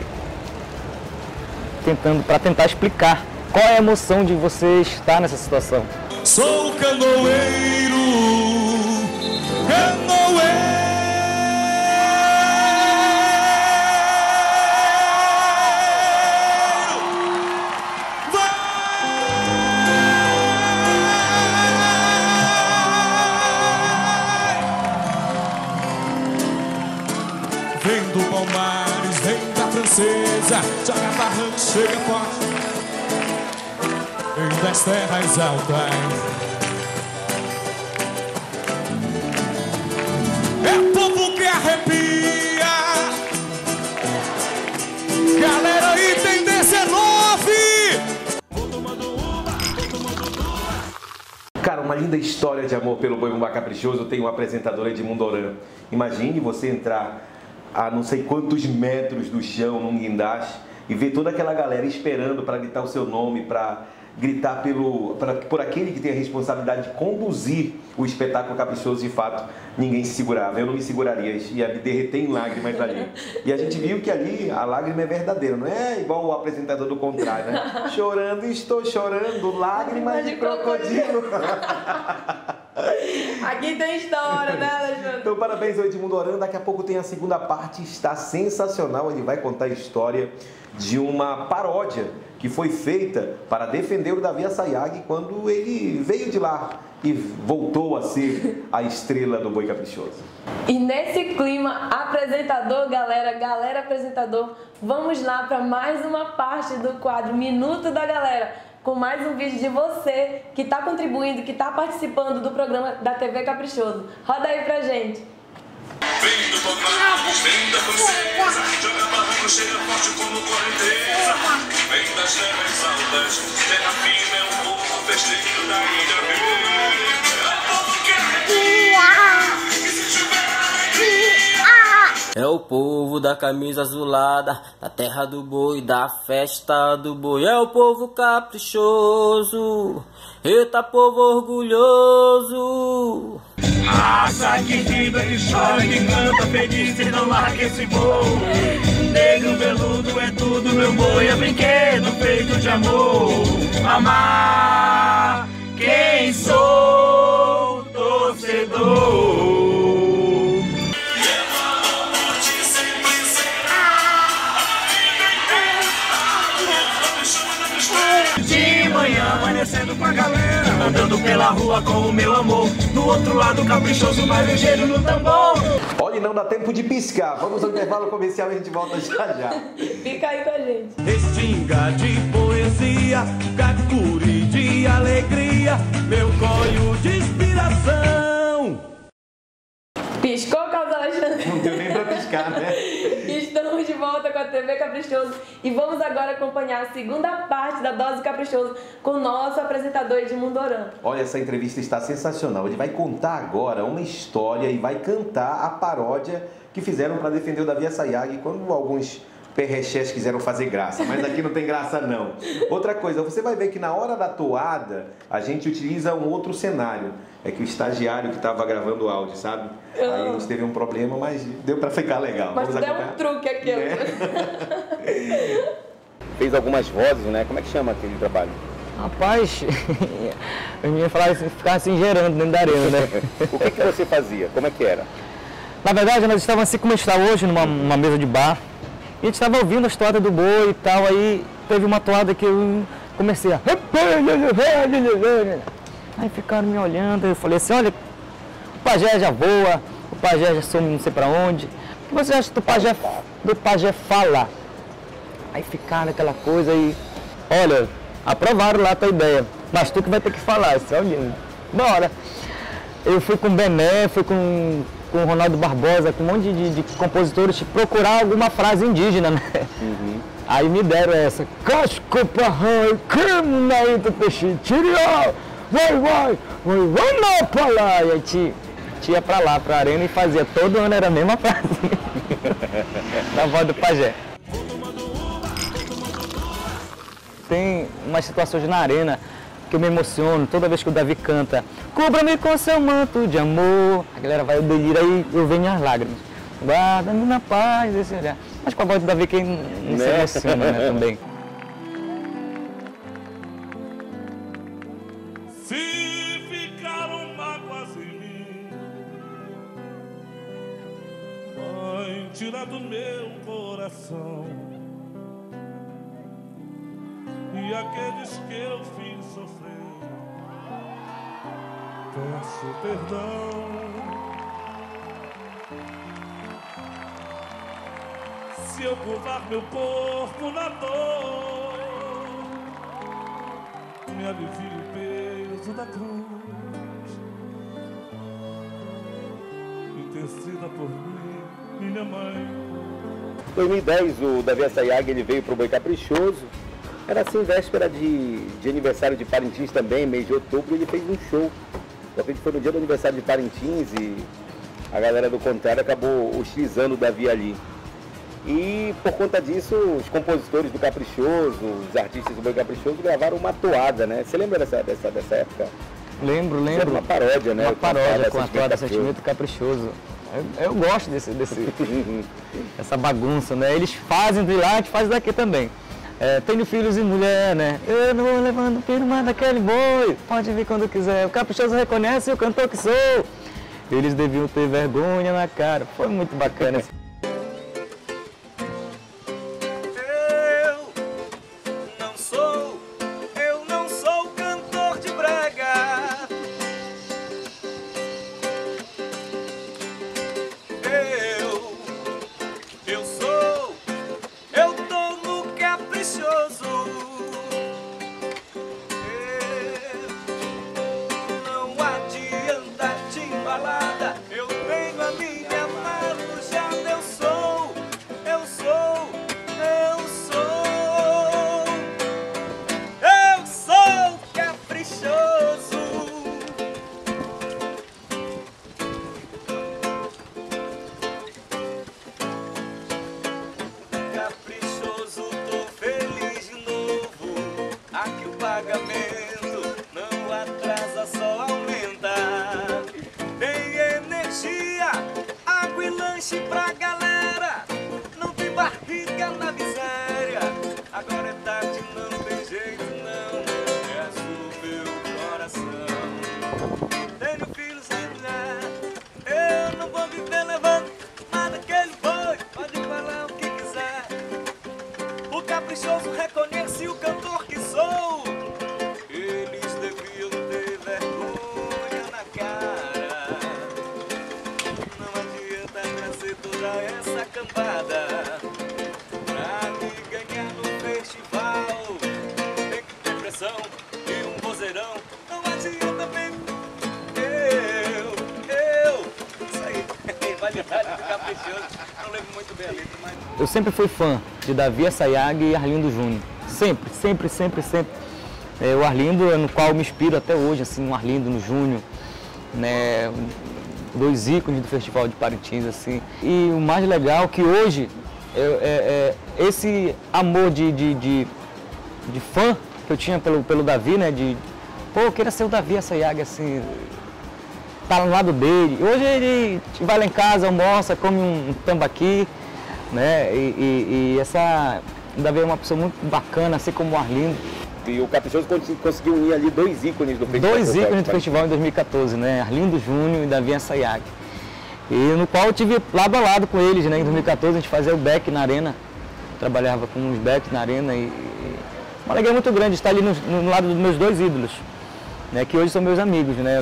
para tentar explicar qual é a emoção de você estar nessa situação. Sou canoeiro, vem do Palmares, vem da Francesa, joga barranco, chega forte, vem das terras altas. É povo que arrepia, galera aí tem 19. Cara, uma linda história de amor pelo Boi Bumbá Caprichoso tem o apresentador Edmundo Oran. Imagine você entrar a não sei quantos metros do chão, num guindaste, e ver toda aquela galera esperando para gritar o seu nome, para gritar por aquele que tem a responsabilidade de conduzir o espetáculo caprichoso. De fato, ninguém se segurava. Eu não me seguraria, ia me derreter em lágrimas ali. E a gente viu que ali a lágrima é verdadeira, não é igual o apresentador do contrário, né? Chorando, estou chorando, lágrimas de crocodilo. Aqui tem história, né, Alexandre? Então, parabéns ao Edmundo Oran. Daqui a pouco tem a segunda parte, está sensacional. Ele vai contar a história de uma paródia que foi feita para defender o Davi Assayag quando ele veio de lá e voltou a ser a estrela do Boi Caprichoso. E nesse clima, apresentador, galera apresentador, vamos lá para mais uma parte do quadro Minuto da Galera, com mais um vídeo de você que está contribuindo, que está participando do programa da TV Caprichoso. Roda aí pra gente. Vem do Palmares, vem da Francesa, joga barranco, chega forte como correnteza. Vem das terras altas, terra firme, é um povo festeiro da ilha verde. É o povo que arrepia, que se tiver alegria. É o povo da camisa azulada, da terra do boi, da festa do boi. É o povo caprichoso, eita povo orgulhoso. Raça que vibra, que chora, que canta feliz e não larga esse voo. Negro veludo é tudo, meu boi é brinquedo feito de amor. Amar quem sou, torcedor. De manhã amanhecendo com a galera, andando pela rua com o meu amor. Do outro lado caprichoso, mais ligeiro no tambor. Olha, não dá tempo de piscar. Vamos ao intervalo comercial e a gente volta já já. Fica aí com a gente. Restinga de poesia, cacuri de alegria, meu coio de inspiração. Piscou, Carlos Alexandre? Não deu nem pra piscar. lascar, né? Estamos de volta com a TV Caprichoso e vamos agora acompanhar a segunda parte da Dose Caprichoso com o nosso apresentador Edmundo Oran. Olha, essa entrevista está sensacional. Ele vai contar agora uma história e vai cantar a paródia que fizeram para defender o Davi Assayag quando alguns perrechés quiseram fazer graça, mas aqui não tem graça não. Outra coisa, você vai ver que na hora da toada a gente utiliza um outro cenário. É que o estagiário que estava gravando o áudio, sabe? Aí a gente teve um problema, mas deu para ficar legal. Mas deu um truque aqui. Né? Fez algumas vozes, né? Como é que chama aquele trabalho? Rapaz, eu ia falar assim, ficar assim gerando dentro da arena, né? O que você fazia? Como é que era? Na verdade, nós estávamos assim como a gente está hoje, numa mesa de bar. E a gente estava ouvindo as toadas do boi e tal, aí teve uma toada que eu comecei a... Aí ficaram me olhando, eu falei assim, olha, o pajé já voa, o pajé já some não sei pra onde. O que você acha do pajé falar? Aí ficaram aquela coisa e, olha, aprovaram lá a tua ideia, mas tu que vai ter que falar, isso é lindo. Bora! Eu fui com o Bené, fui com o Ronaldo Barbosa, com um monte de compositores, procurar alguma frase indígena, né? Uhum. Aí me deram essa, casco parrai, creme na ita peixe, tirió, vai lá pra lá. E a gente ia pra lá, pra arena e fazia, todo ano era a mesma frase, da voz do pajé. Tem umas situações na arena que eu me emociono toda vez que o Davi canta. Cubra-me com seu manto de amor. A galera vai, eu deliro, aí eu venho as lágrimas. Guarda-me na paz desse olhar. Mas com a voz do Davi quem não se emociona, né, também. Se ficaram mágoas em mim, mãe, tira do meu coração. E aqueles que eu fiz sofrer, peço perdão. Se eu curvar meu corpo na dor, me alivie o peso da cruz, interceda por mim, minha mãe. Em 2010, o Davi Assayag, ele veio para o Boi Caprichoso. Era assim, véspera de aniversário de Parintins também, mês de outubro, ele fez um show. Só que foi no dia do aniversário de Parintins e a galera do contrário acabou hostilizando o Davi ali. E por conta disso, os compositores do Caprichoso, os artistas do Boi Caprichoso gravaram uma toada, né? Você lembra dessa época? Lembro. Era uma paródia, né? Uma paródia com a toada Sentimento Caprichoso. Eu gosto dessa bagunça, né? Eles fazem de lá, a gente faz daqui também. Tenho filhos e mulher, né? Eu não vou levando firma daquele boi. Pode vir quando quiser. O Caprichoso reconhece o cantor que sou. Eles deviam ter vergonha na cara. Foi muito bacana. Eu não sou cantor de brega. Eu tô no caprichoso. Não adianta te embalada. Eu tenho a minha marujada. Eu sou caprichoso. Caprichoso, tô feliz de novo. Aqui o pagamento não atrasa, só aumenta. Tem energia, água e lanche pra galera. Não tem barriga na miséria. Agora é tarde, não tem jeito não. É azul meu coração. Tenho filhos e mulher. Eu não vou viver levando nada que ele foi. Pode falar o que quiser. O caprichoso reconhece o cantor que sou. Eles deviam ter vergonha na cara. Não adianta trazer toda essa cambada pra me ganhar no festival. Tem que ter pressão e um vozeirão. Não adianta, baby. Isso aí, vai rivalidade do Caprichoso. Não lembro muito bem a letra, mas... Eu sempre fui fã de Davi Assayag e Arlindo Júnior. Sempre, sempre, sempre, sempre. O Arlindo é no qual eu me inspiro até hoje, assim, no Arlindo, no Júnior, né? 2 ícones do Festival de Parintins, assim. E o mais legal é que hoje, esse amor de fã que eu tinha pelo Davi, né? Pô, eu queria ser o Davi Assayag, assim, tá no lado dele. Hoje ele vai lá em casa, almoça, come um tambaqui, né? E o Davi é uma pessoa muito bacana, assim como o Arlindo. E o Caprichoso conseguiu unir ali 2 ícones do festival. 2 ícones do festival em 2014, né? Arlindo Júnior e Davi Assayag. E no qual eu tive lado a lado com eles, né? Em 2014 a gente fazia o back na arena. Trabalhava com os backs na arena e uma alegria muito grande estar ali no lado dos meus 2 ídolos, né? Que hoje são meus amigos, né?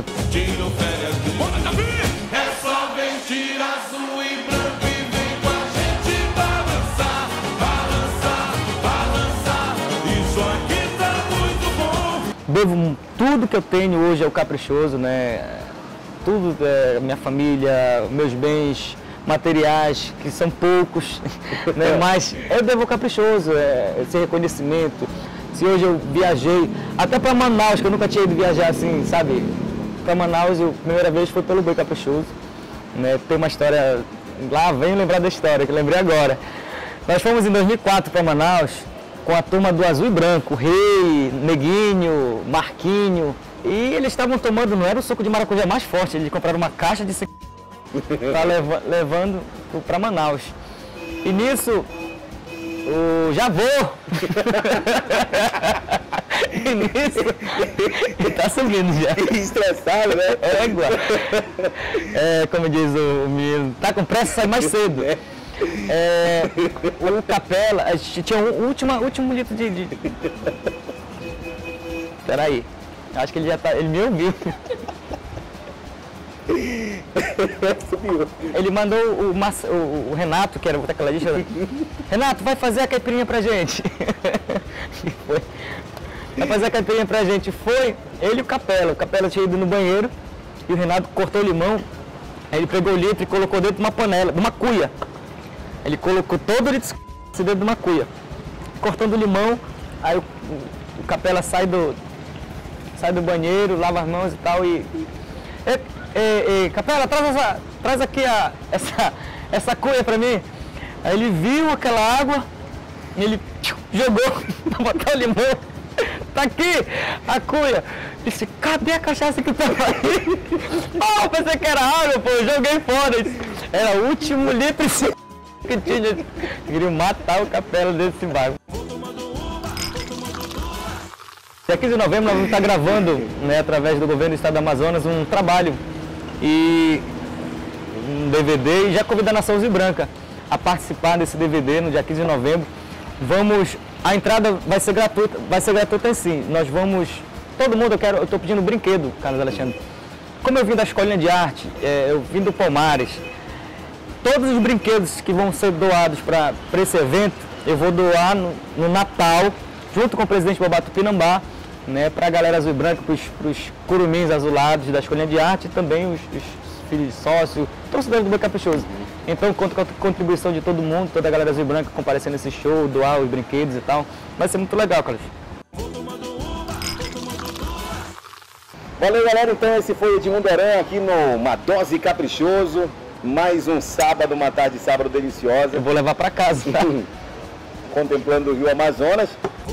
É só vestir azul e branco e vem com a gente balançar, balançar, balançar. Isso aqui tá muito bom. Devo tudo que eu tenho hoje ao Caprichoso, né? Tudo, minha família, meus bens materiais, que são poucos, né? Mas eu devo ao Caprichoso, esse reconhecimento. Se hoje eu viajei até para Manaus, que eu nunca tinha ido viajar assim, sabe? Para Manaus, a primeira vez foi pelo Boi Caprichoso, né? Tem uma história, lá venho lembrar da história, que eu lembrei agora. Nós fomos em 2004 para Manaus com a turma do Azul e Branco, Rei, Neguinho, Marquinho, e eles estavam tomando, não era o suco de maracujá mais forte, eles compraram uma caixa de tá levando para Manaus. E nisso, o Javô, e nisso, ele tá subindo já. Estressado, né? Como diz o menino, tá com pressa, sai mais cedo. O Capela, a gente tinha um último litro de... Peraí, acho que ele já tá, ele me ouviu. Ele mandou o Renato, que era o tecladista. Renato, vai fazer a caipirinha pra gente. Foi. Vai fazer a caipirinha pra gente. Foi ele e o Capela. O Capela tinha ido no banheiro e o Renato cortou o limão. Aí ele pegou o litro e colocou dentro de uma panela, de uma cuia. Ele colocou todo o litro dentro de uma cuia. Cortando o limão, aí o Capela sai do banheiro, lava as mãos e tal e... Capela, traz aqui essa cuia pra mim. Aí ele viu aquela água e ele jogou pra botar o limão. Tá aqui a cuia. Disse, cadê a cachaça que tava aí? Oh, pensei que era água, pô, joguei fora. Era o último litro que tinha. Queria matar o Capela desse bairro. Dia 15 de novembro nós vamos estar gravando, né, através do governo do estado do Amazonas, um trabalho e um DVD, e já convido a Nação Azul e Branca a participar desse DVD no dia 15 de novembro. A entrada vai ser gratuita sim. Nós vamos, todo mundo, eu estou pedindo brinquedo, Carlos Alexandre. Como eu vim da Escolinha de Arte, eu vim do Palmares, todos os brinquedos que vão ser doados para esse evento, eu vou doar no Natal, junto com o presidente Bobá Tupinambá, né, para a galera azul e branca, para os curumins azulados da Escolinha de Arte e também os filhos sócios, torcedores do Boi Caprichoso. Então, conto com a contribuição de todo mundo, toda a galera azul e branca comparecendo nesse show, doar os brinquedos e tal. Vai ser muito legal, Carlos. Valeu, galera. Então, esse foi Edmundo Aran aqui no Uma Dose Caprichoso. Mais um sábado, uma tarde de sábado deliciosa. Eu vou levar para casa, tá? Contemplando o Rio Amazonas.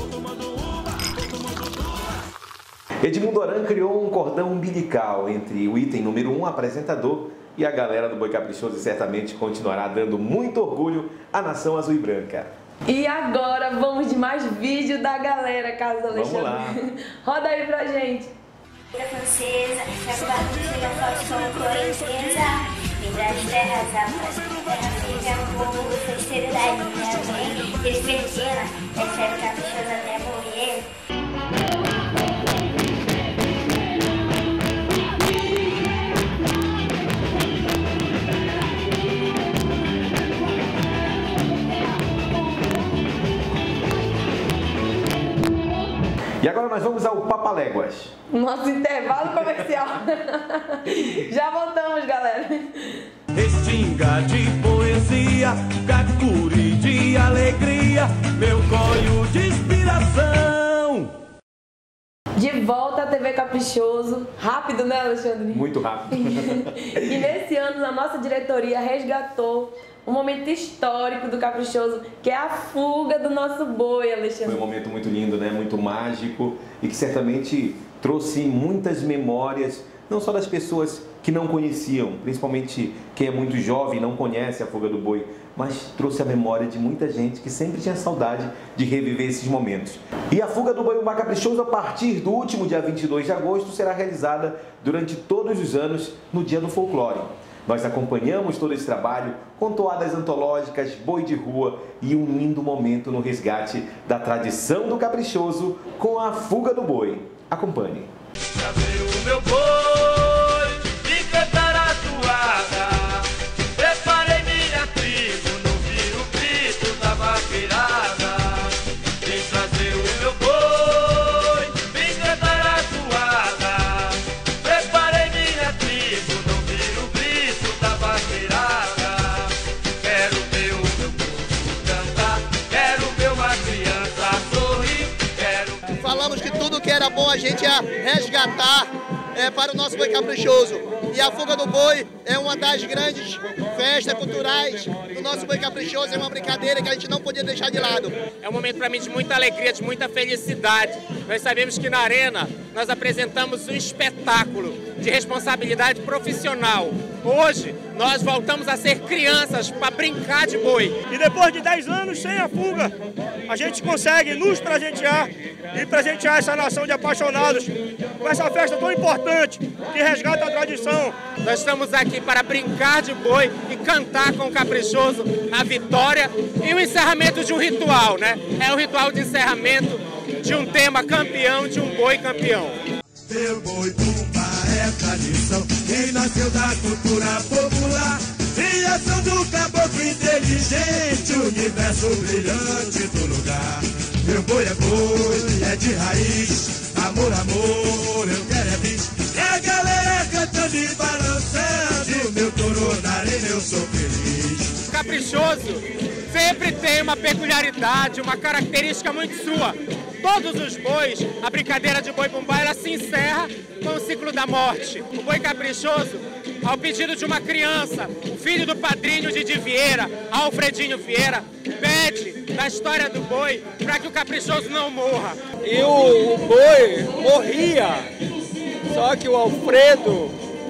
Edmundo Aran criou um cordão umbilical entre o item número 1, apresentador, e a galera do Boi Caprichoso, e certamente continuará dando muito orgulho à Nação Azul e Branca. E agora vamos de mais vídeo da galera, Carlos Alexandre. Vamos lá. Roda aí pra gente. Francesa, minha Faustão Corinteza, vem das terras terra um povo festeiro da linha, vem, despertina, recebe Caprichoso até morrer. E agora nós vamos ao Papaléguas. Nosso intervalo comercial. Já voltamos, galera. Este ginga de poesia, cacuri de alegria, meu cóio de inspiração. De volta à TV Caprichoso. Rápido, né, Alexandre? Muito rápido. E nesse ano a nossa diretoria resgatou um momento histórico do Caprichoso, que é a fuga do nosso boi, Alexandre. Foi um momento muito lindo, né? Muito mágico e que certamente trouxe muitas memórias, não só das pessoas que não conheciam, principalmente quem é muito jovem e não conhece a fuga do boi, mas trouxe a memória de muita gente que sempre tinha saudade de reviver esses momentos. E a fuga do boi Bumbá Caprichoso, a partir do último dia 22 de agosto, será realizada durante todos os anos no Dia do Folclore. Nós acompanhamos todo esse trabalho com toadas antológicas, boi de rua e um lindo momento no resgate da tradição do caprichoso com a fuga do boi. Acompanhe. Já veio o meu boi de cantar a toada, preparei minha tribo no viro grito da vaqueirada. Vem trazer o meu boi, vem cantar a toada, preparei minha tribo no viro grito da vaqueirada. Quero ver o meu povo cantar, quero ver uma criança sorrir, quero... Falamos que tudo que era bom a gente ia resgatar para o nosso boi caprichoso. E a fuga do boi é uma das grandes festas culturais do nosso boi caprichoso, é uma brincadeira que a gente não podia deixar de lado. É um momento para mim de muita alegria, de muita felicidade. Nós sabemos que na Arena nós apresentamos um espetáculo de responsabilidade profissional. Hoje nós voltamos a ser crianças para brincar de boi. E depois de 10 anos sem a fuga, a gente consegue nos presentear e presentear essa nação de apaixonados com essa festa tão importante que resgata a tradição. Nós estamos aqui para brincar de boi e cantar com o caprichoso a vitória e o encerramento de um ritual, né? É o ritual de encerramento de um tema campeão, de um boi campeão. Meu boi Bumbá é tradição, quem nasceu da cultura popular, criação do caboclo inteligente, universo brilhante do lugar. Meu boi é boi, é de raiz, amor, amor, eu quero é bis. E a galera cantando e balançando, meu touro na arena eu sou feliz. O caprichoso sempre tem uma peculiaridade, uma característica muito sua. Todos os bois, a brincadeira de boi bumbá, ela se encerra com o ciclo da morte. O boi caprichoso, ao pedido de uma criança, o filho do padrinho de Vieira, Alfredinho Vieira, pede da história do boi para que o caprichoso não morra. E o boi morria, só que o Alfredo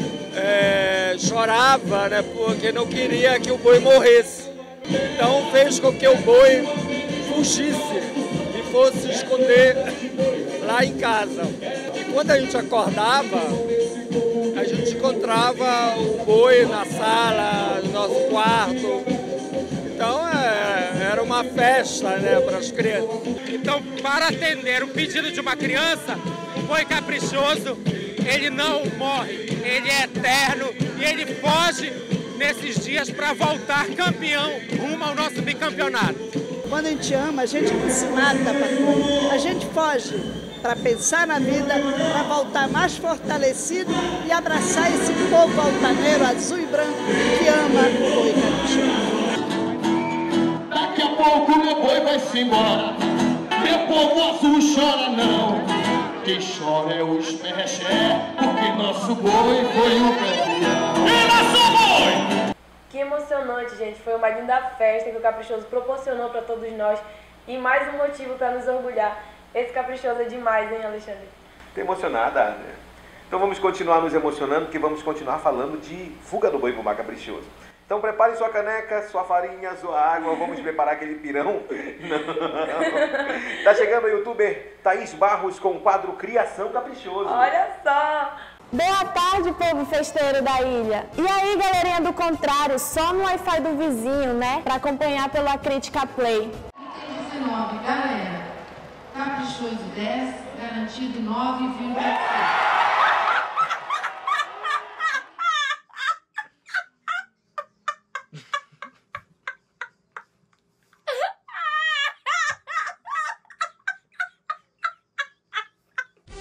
chorava, né, porque não queria que o boi morresse. Então fez com que o boi fugisse e fosse se esconder lá em casa. E quando a gente acordava, a gente encontrava o boi na sala, no nosso quarto. Então era uma festa, né, para as crianças. Então, para atender o pedido de uma criança, o boi caprichoso, ele não morre, ele é eterno e ele foge nesses dias para voltar campeão rumo ao nosso bicampeonato. Quando a gente ama, a gente não se mata, a gente foge para pensar na vida, para voltar mais fortalecido e abraçar esse povo altaneiro, azul e branco, que ama o boi caprichoso. Daqui a pouco meu boi vai se embora, meu povo azul chora não. Quem chora é o esperrexé, porque nosso boi foi o campeão. E nosso boi! Que emocionante, gente. Foi uma linda festa que o Caprichoso proporcionou para todos nós. E mais um motivo para nos orgulhar. Esse Caprichoso é demais, hein, Alexandre? Tô emocionada, né? Então vamos continuar nos emocionando, porque vamos continuar falando de fuga do boi Bumbá Caprichoso. Então prepare sua caneca, sua farinha, sua água, vamos preparar aquele pirão. Não. Tá chegando o youtuber Thaís Barros com o quadro Criação Caprichoso. Olha só! Boa tarde, povo festeiro da ilha. E aí, galerinha do contrário, só no Wi-Fi do vizinho, né? Pra acompanhar pela Crítica Play. 19, galera. Caprichoso 10, garantido 9,7.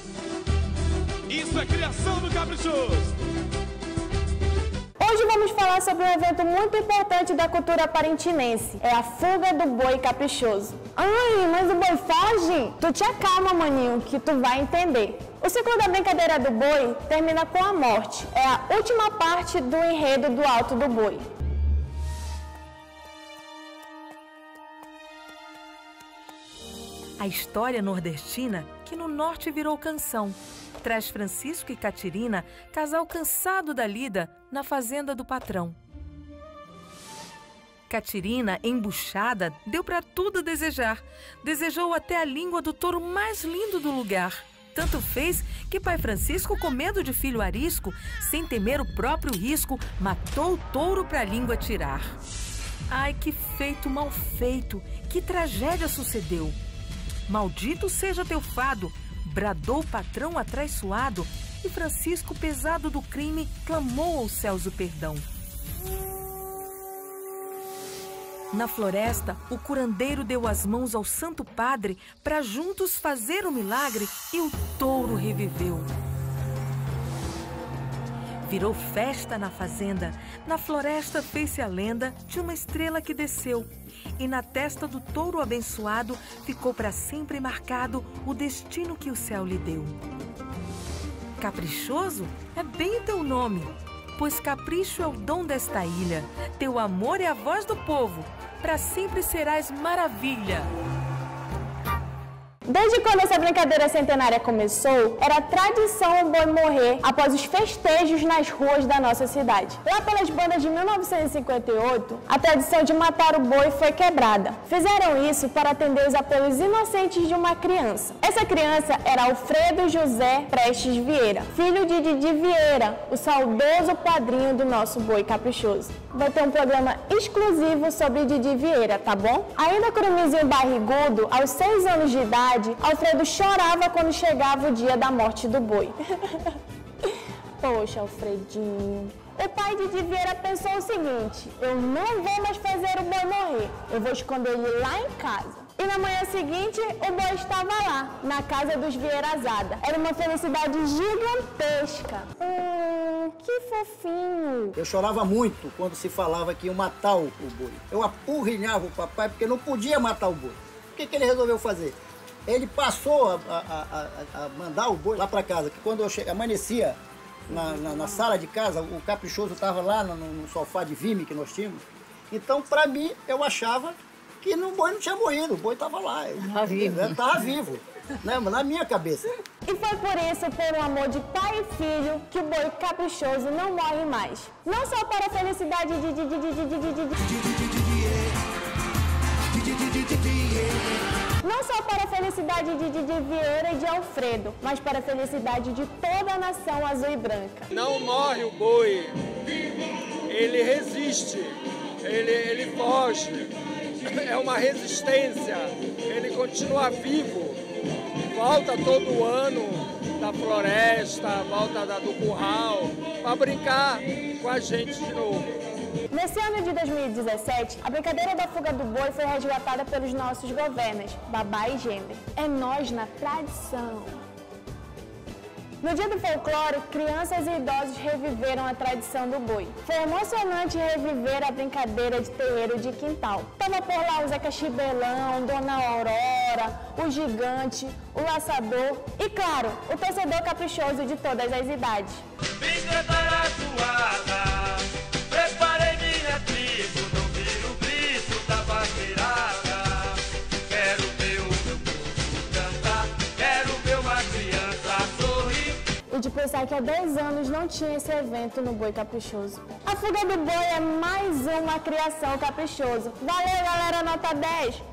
Isso é criação do Caprichoso. Hoje vamos falar falar sobre um evento muito importante da cultura parintinense. É a fuga do boi caprichoso. Ai, mas o boi foge? Tu te acalma, maninho, que tu vai entender. O ciclo da brincadeira do boi termina com a morte. É a última parte do enredo do Alto do Boi. A história nordestina que no norte virou canção traz Francisco e Catirina, casal cansado da lida, na fazenda do patrão. Catirina, embuchada, deu para tudo a desejar. Desejou até a língua do touro mais lindo do lugar. Tanto fez que pai Francisco, com medo de filho arisco, sem temer o próprio risco, matou o touro para a língua tirar. Ai, que feito mal feito, que tragédia sucedeu. Maldito seja teu fado, bradou o patrão atraiçoado, e Francisco, pesado do crime, clamou aos céus o perdão. Na floresta, o curandeiro deu as mãos ao santo padre para juntos fazer o milagre, e o touro reviveu. Virou festa na fazenda, na floresta fez-se a lenda de uma estrela que desceu. E na testa do touro abençoado ficou para sempre marcado o destino que o céu lhe deu. Caprichoso é bem teu nome, pois capricho é o dom desta ilha. Teu amor é a voz do povo, para sempre serás maravilha. Desde quando essa brincadeira centenária começou, era tradição o boi morrer após os festejos nas ruas da nossa cidade. Lá pelas bandas de 1958, a tradição de matar o boi foi quebrada. Fizeram isso para atender os apelos inocentes de uma criança. Essa criança era Alfredo José Prestes Vieira, filho de Didi Vieira, o saudoso padrinho do nosso boi caprichoso. Vai ter um programa exclusivo sobre Didi Vieira, tá bom? Ainda curumizinho barrigudo, aos 6 anos de idade, Alfredo chorava quando chegava o dia da morte do boi. Poxa, Alfredinho. O pai de Didi Vieira pensou o seguinte: eu não vou mais fazer o boi morrer, eu vou esconder ele lá em casa. E na manhã seguinte, o boi estava lá, na casa dos Vierazada. Era uma felicidade gigantesca. Que fofinho. Eu chorava muito quando se falava que ia matar o boi. Eu apurrinhava o papai porque não podia matar o boi. O que ele resolveu fazer? Ele passou a mandar o boi lá para casa, que quando eu amanhecia na sala de casa, o caprichoso estava lá no sofá de vime que nós tínhamos. Então, para mim, eu achava que o boi não tinha morrido, o boi estava lá. Estava vivo, né? Na minha cabeça. E foi por isso, por um amor de pai e filho, que o boi caprichoso não morre mais. Não só para a felicidade Não só para a felicidade de Didi Vieira e de Alfredo, mas para a felicidade de toda a nação azul e branca. Não morre o boi, ele resiste, ele foge, é uma resistência, ele continua vivo, volta todo ano da floresta, volta do curral, para brincar com a gente de novo. Nesse ano de 2017, a brincadeira da fuga do boi foi resgatada pelos nossos governos, Babá e Gender. É nós na tradição. No dia do folclore, crianças e idosos reviveram a tradição do boi. Foi emocionante reviver a brincadeira de terreiro de quintal. Tava por lá o Zé Cachibelão, Dona Aurora, o Gigante, o Laçador e, claro, o torcedor caprichoso de todas as idades. Vem cantar a toada. Preparei minha tribo, não viro o grito da vaqueirada. Quero ver o meu povo cantar, quero ver uma criança sorrir. E de pensar que há 10 anos não tinha esse evento no Boi Caprichoso. A fuga do boi é mais uma criação caprichoso. Valeu, galera, nota 10!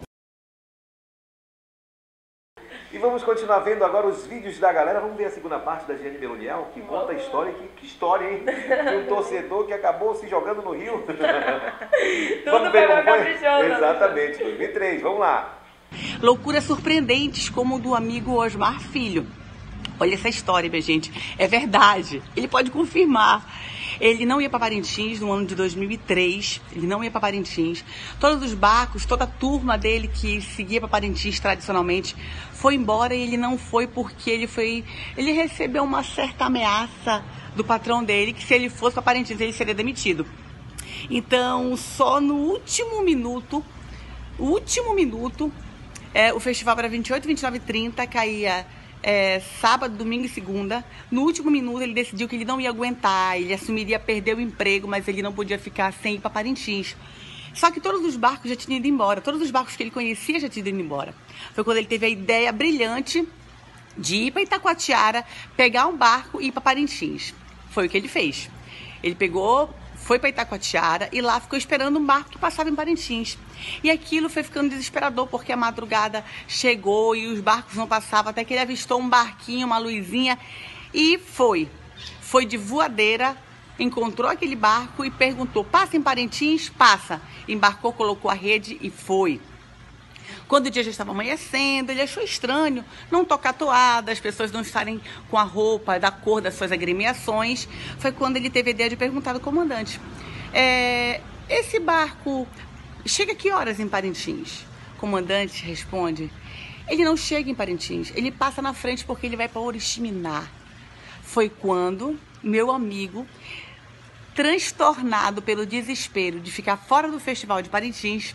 E vamos continuar vendo agora os vídeos da galera. Vamos ver a segunda parte da Giane Meloniel, que conta a história. Que história, hein? De um torcedor que acabou se jogando no rio. Vamos ver como foi? Exatamente, 2003. Vamos lá. Loucuras surpreendentes, como o do amigo Osmar Filho. Olha essa história, minha gente. É verdade. Ele pode confirmar. Ele não ia para Parintins no ano de 2003. Ele não ia para Parintins. Todos os barcos, toda a turma dele que seguia para Parintins tradicionalmente foi embora, e ele não foi porque ele recebeu uma certa ameaça do patrão dele que se ele fosse para Parintins ele seria demitido. Então, só no último minuto, o festival era 28, 29 e 30, caía sábado, domingo e segunda. No último minuto ele decidiu que ele não ia aguentar, ele assumiria perder o emprego, mas ele não podia ficar sem ir para Parintins. Só que todos os barcos já tinham ido embora, todos os barcos que ele conhecia já tinham ido embora. Foi quando ele teve a ideia brilhante de ir para Itacoatiara, pegar um barco e ir para Parintins. Foi o que ele fez. Ele foi para Itacoatiara e lá ficou esperando um barco que passava em Parintins. E aquilo foi ficando desesperador, porque a madrugada chegou e os barcos não passavam, até que ele avistou um barquinho, uma luzinha, e foi de voadeira, encontrou aquele barco e perguntou: passa em Parintins? Passa. Embarcou, colocou a rede e foi. Quando o dia já estava amanhecendo, ele achou estranho não tocar toada, as pessoas não estarem com a roupa da cor das suas agremiações. Foi quando ele teve a ideia de perguntar ao comandante: esse barco chega a que horas em Parintins? O comandante responde: ele não chega em Parintins, ele passa na frente porque ele vai para Oriximiná. Foi quando meu amigo, transtornado pelo desespero de ficar fora do Festival de Parintins,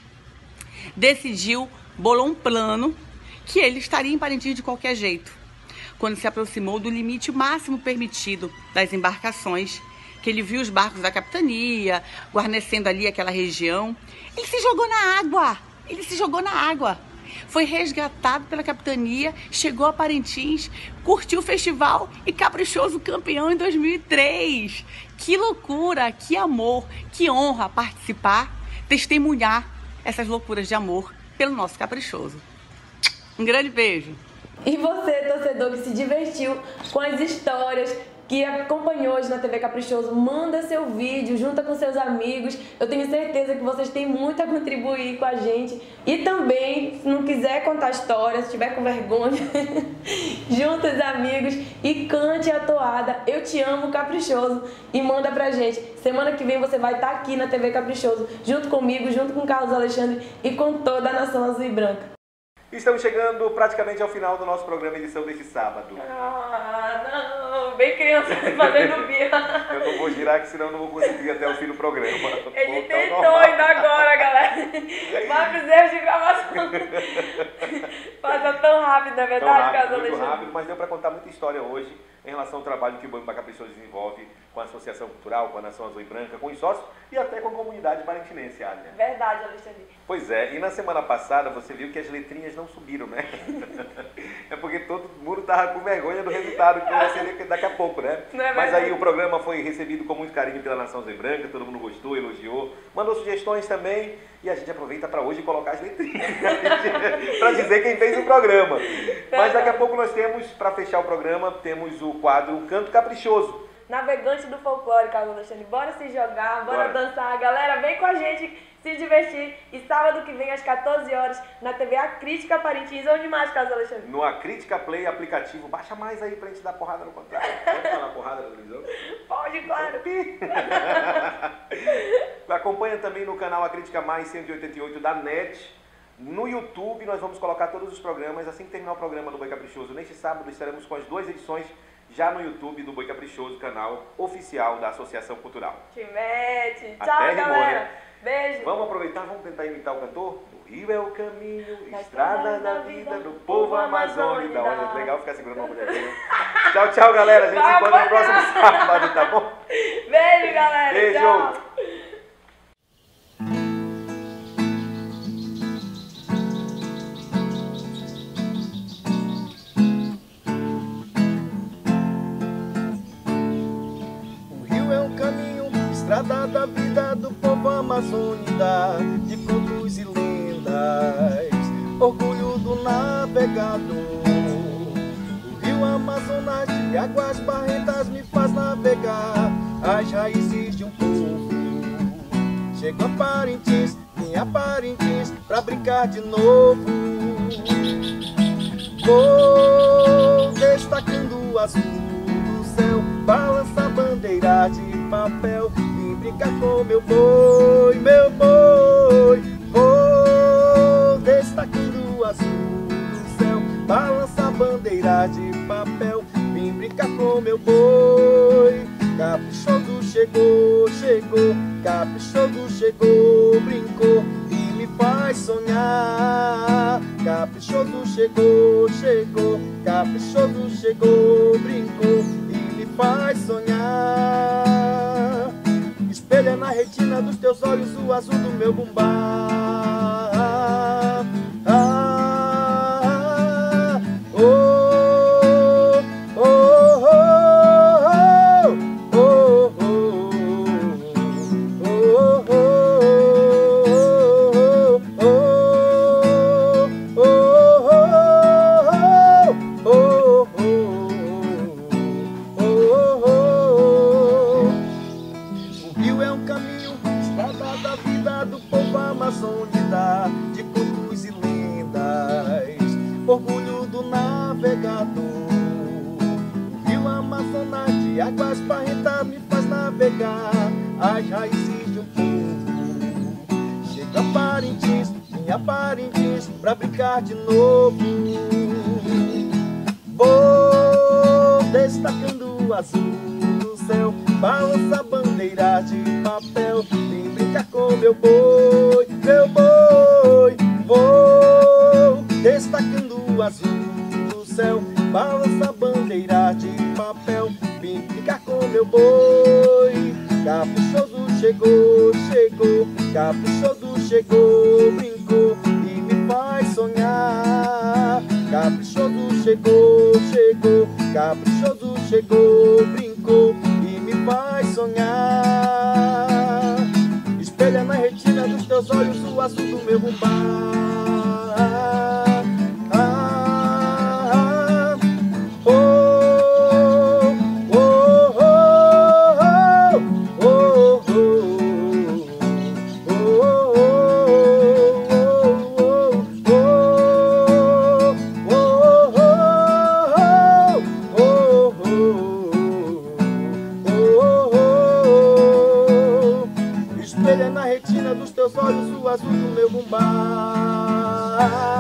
bolou um plano que ele estaria em Parintins de qualquer jeito. Quando se aproximou do limite máximo permitido das embarcações, que ele viu os barcos da capitania guarnecendo ali aquela região, ele se jogou na água. Foi resgatado pela capitania, chegou a Parintins, curtiu o festival e Caprichoso campeão em 2003. Que loucura, que amor, que honra participar, testemunhar essas loucuras de amor pelo nosso Caprichoso. Um grande beijo. E você, torcedor que se divertiu com as histórias, que acompanhou hoje na TV Caprichoso, manda seu vídeo, junta com seus amigos. Eu tenho certeza que vocês têm muito a contribuir com a gente. E também, se não quiser contar história, se tiver com vergonha, junta os amigos e cante a toada Eu Te Amo, Caprichoso, e manda pra gente. Semana que vem você vai estar aqui na TV Caprichoso, junto comigo, junto com o Carlos Alexandre e com toda a nação azul e branca. Estamos chegando praticamente ao final do nosso programa, edição deste sábado. Não, bem criança fazendo birra. Eu não vou girar, que senão eu não vou conseguir até o fim do programa. Ele tentou ainda agora, galera. Mas pros erros de gravação. Passa tão rápido, na verdade, Carlos Alexandre? Muito rápido, mas deu para contar muita história hoje em relação ao trabalho que o Boi Caprichoso desenvolve com a Associação Cultural, com a Nação Azul e Branca, com os sócios e até com a comunidade parintinense, Adria. Verdade, Alexandre. Pois é, e na semana passada você viu que as letrinhas não subiram, né? É porque todo mundo estava com vergonha do resultado que vai ser daqui a pouco, né? Mas aí o programa foi recebido com muito carinho pela Nação Azul e Branca, todo mundo gostou, elogiou, mandou sugestões também, e a gente aproveita para hoje colocar as letrinhas para dizer quem fez o programa. Mas daqui a pouco nós temos, para fechar o programa, temos o quadro Canto Caprichoso. Navegante do folclore, Carlos Alexandre. Bora se jogar, bora dançar. Galera, vem com a gente se divertir. E sábado que vem, às 14 horas, na TV A Crítica Parintins. Onde mais, Carlos Alexandre? No A Crítica Play aplicativo. Baixa mais aí pra gente dar porrada no contrário. Pode falar porrada na televisão? Pode, claro. Acompanha também no canal A Crítica Mais 188 da NET. No YouTube nós vamos colocar todos os programas. Assim que terminar o programa do Boi Caprichoso, neste sábado estaremos com as 2 edições já no YouTube do Boi Caprichoso, canal oficial da Associação Cultural. Te mete. Até Tchau, rimou, galera. né? Beijo. Vamos aproveitar, vamos tentar imitar o cantor? O rio é o caminho, estrada da vida do povo amazônico. É legal ficar segurando uma mulherzinha. Tchau, tchau, galera. A gente se encontra no próximo sábado, tá bom? Beijo, galera. Beijo. Tchau. Estrada da vida do povo amazônica, de contos e lendas, orgulho do navegador. O rio Amazonas de águas barrentas me faz navegar as raízes de um povo. Chego a Parintins, vim a Parintins pra brincar de novo. Vou destacando o azul do céu, balança a bandeira de papel, vim brincar com meu boi, meu boi. Vou destacando o azul do céu, balança a bandeira de papel, vim brincar com meu boi. Caprichoso chegou, chegou, Caprichoso brincou e me faz sonhar. Caprichoso chegou, chegou, caprichoso chegou, brincou e me faz sonhar. Espelha na retina dos teus olhos o azul do meu bumbá. De contos e lendas, orgulho do navegador. O rio Amazonas de águas barrentas me faz navegar as raízes de um povo. Chego a Parintins, minha Parintins, pra brincar de novo. Vou destacando o azul do céu, balança bandeiras de papel, vem brincar com meu boi, meu boi. Vou destacando o azul do céu, balança bandeira de papel, vem brincar com meu boi. Caprichoso chegou, chegou, caprichoso chegou, brincou e me faz sonhar. Caprichoso chegou, chegou, caprichoso chegou, brincou e me faz sonhar. Espelha na retina dos teus olhos o azul do meu bumbá. Espelha na retina dos teus olhos o azul do meu bumbá.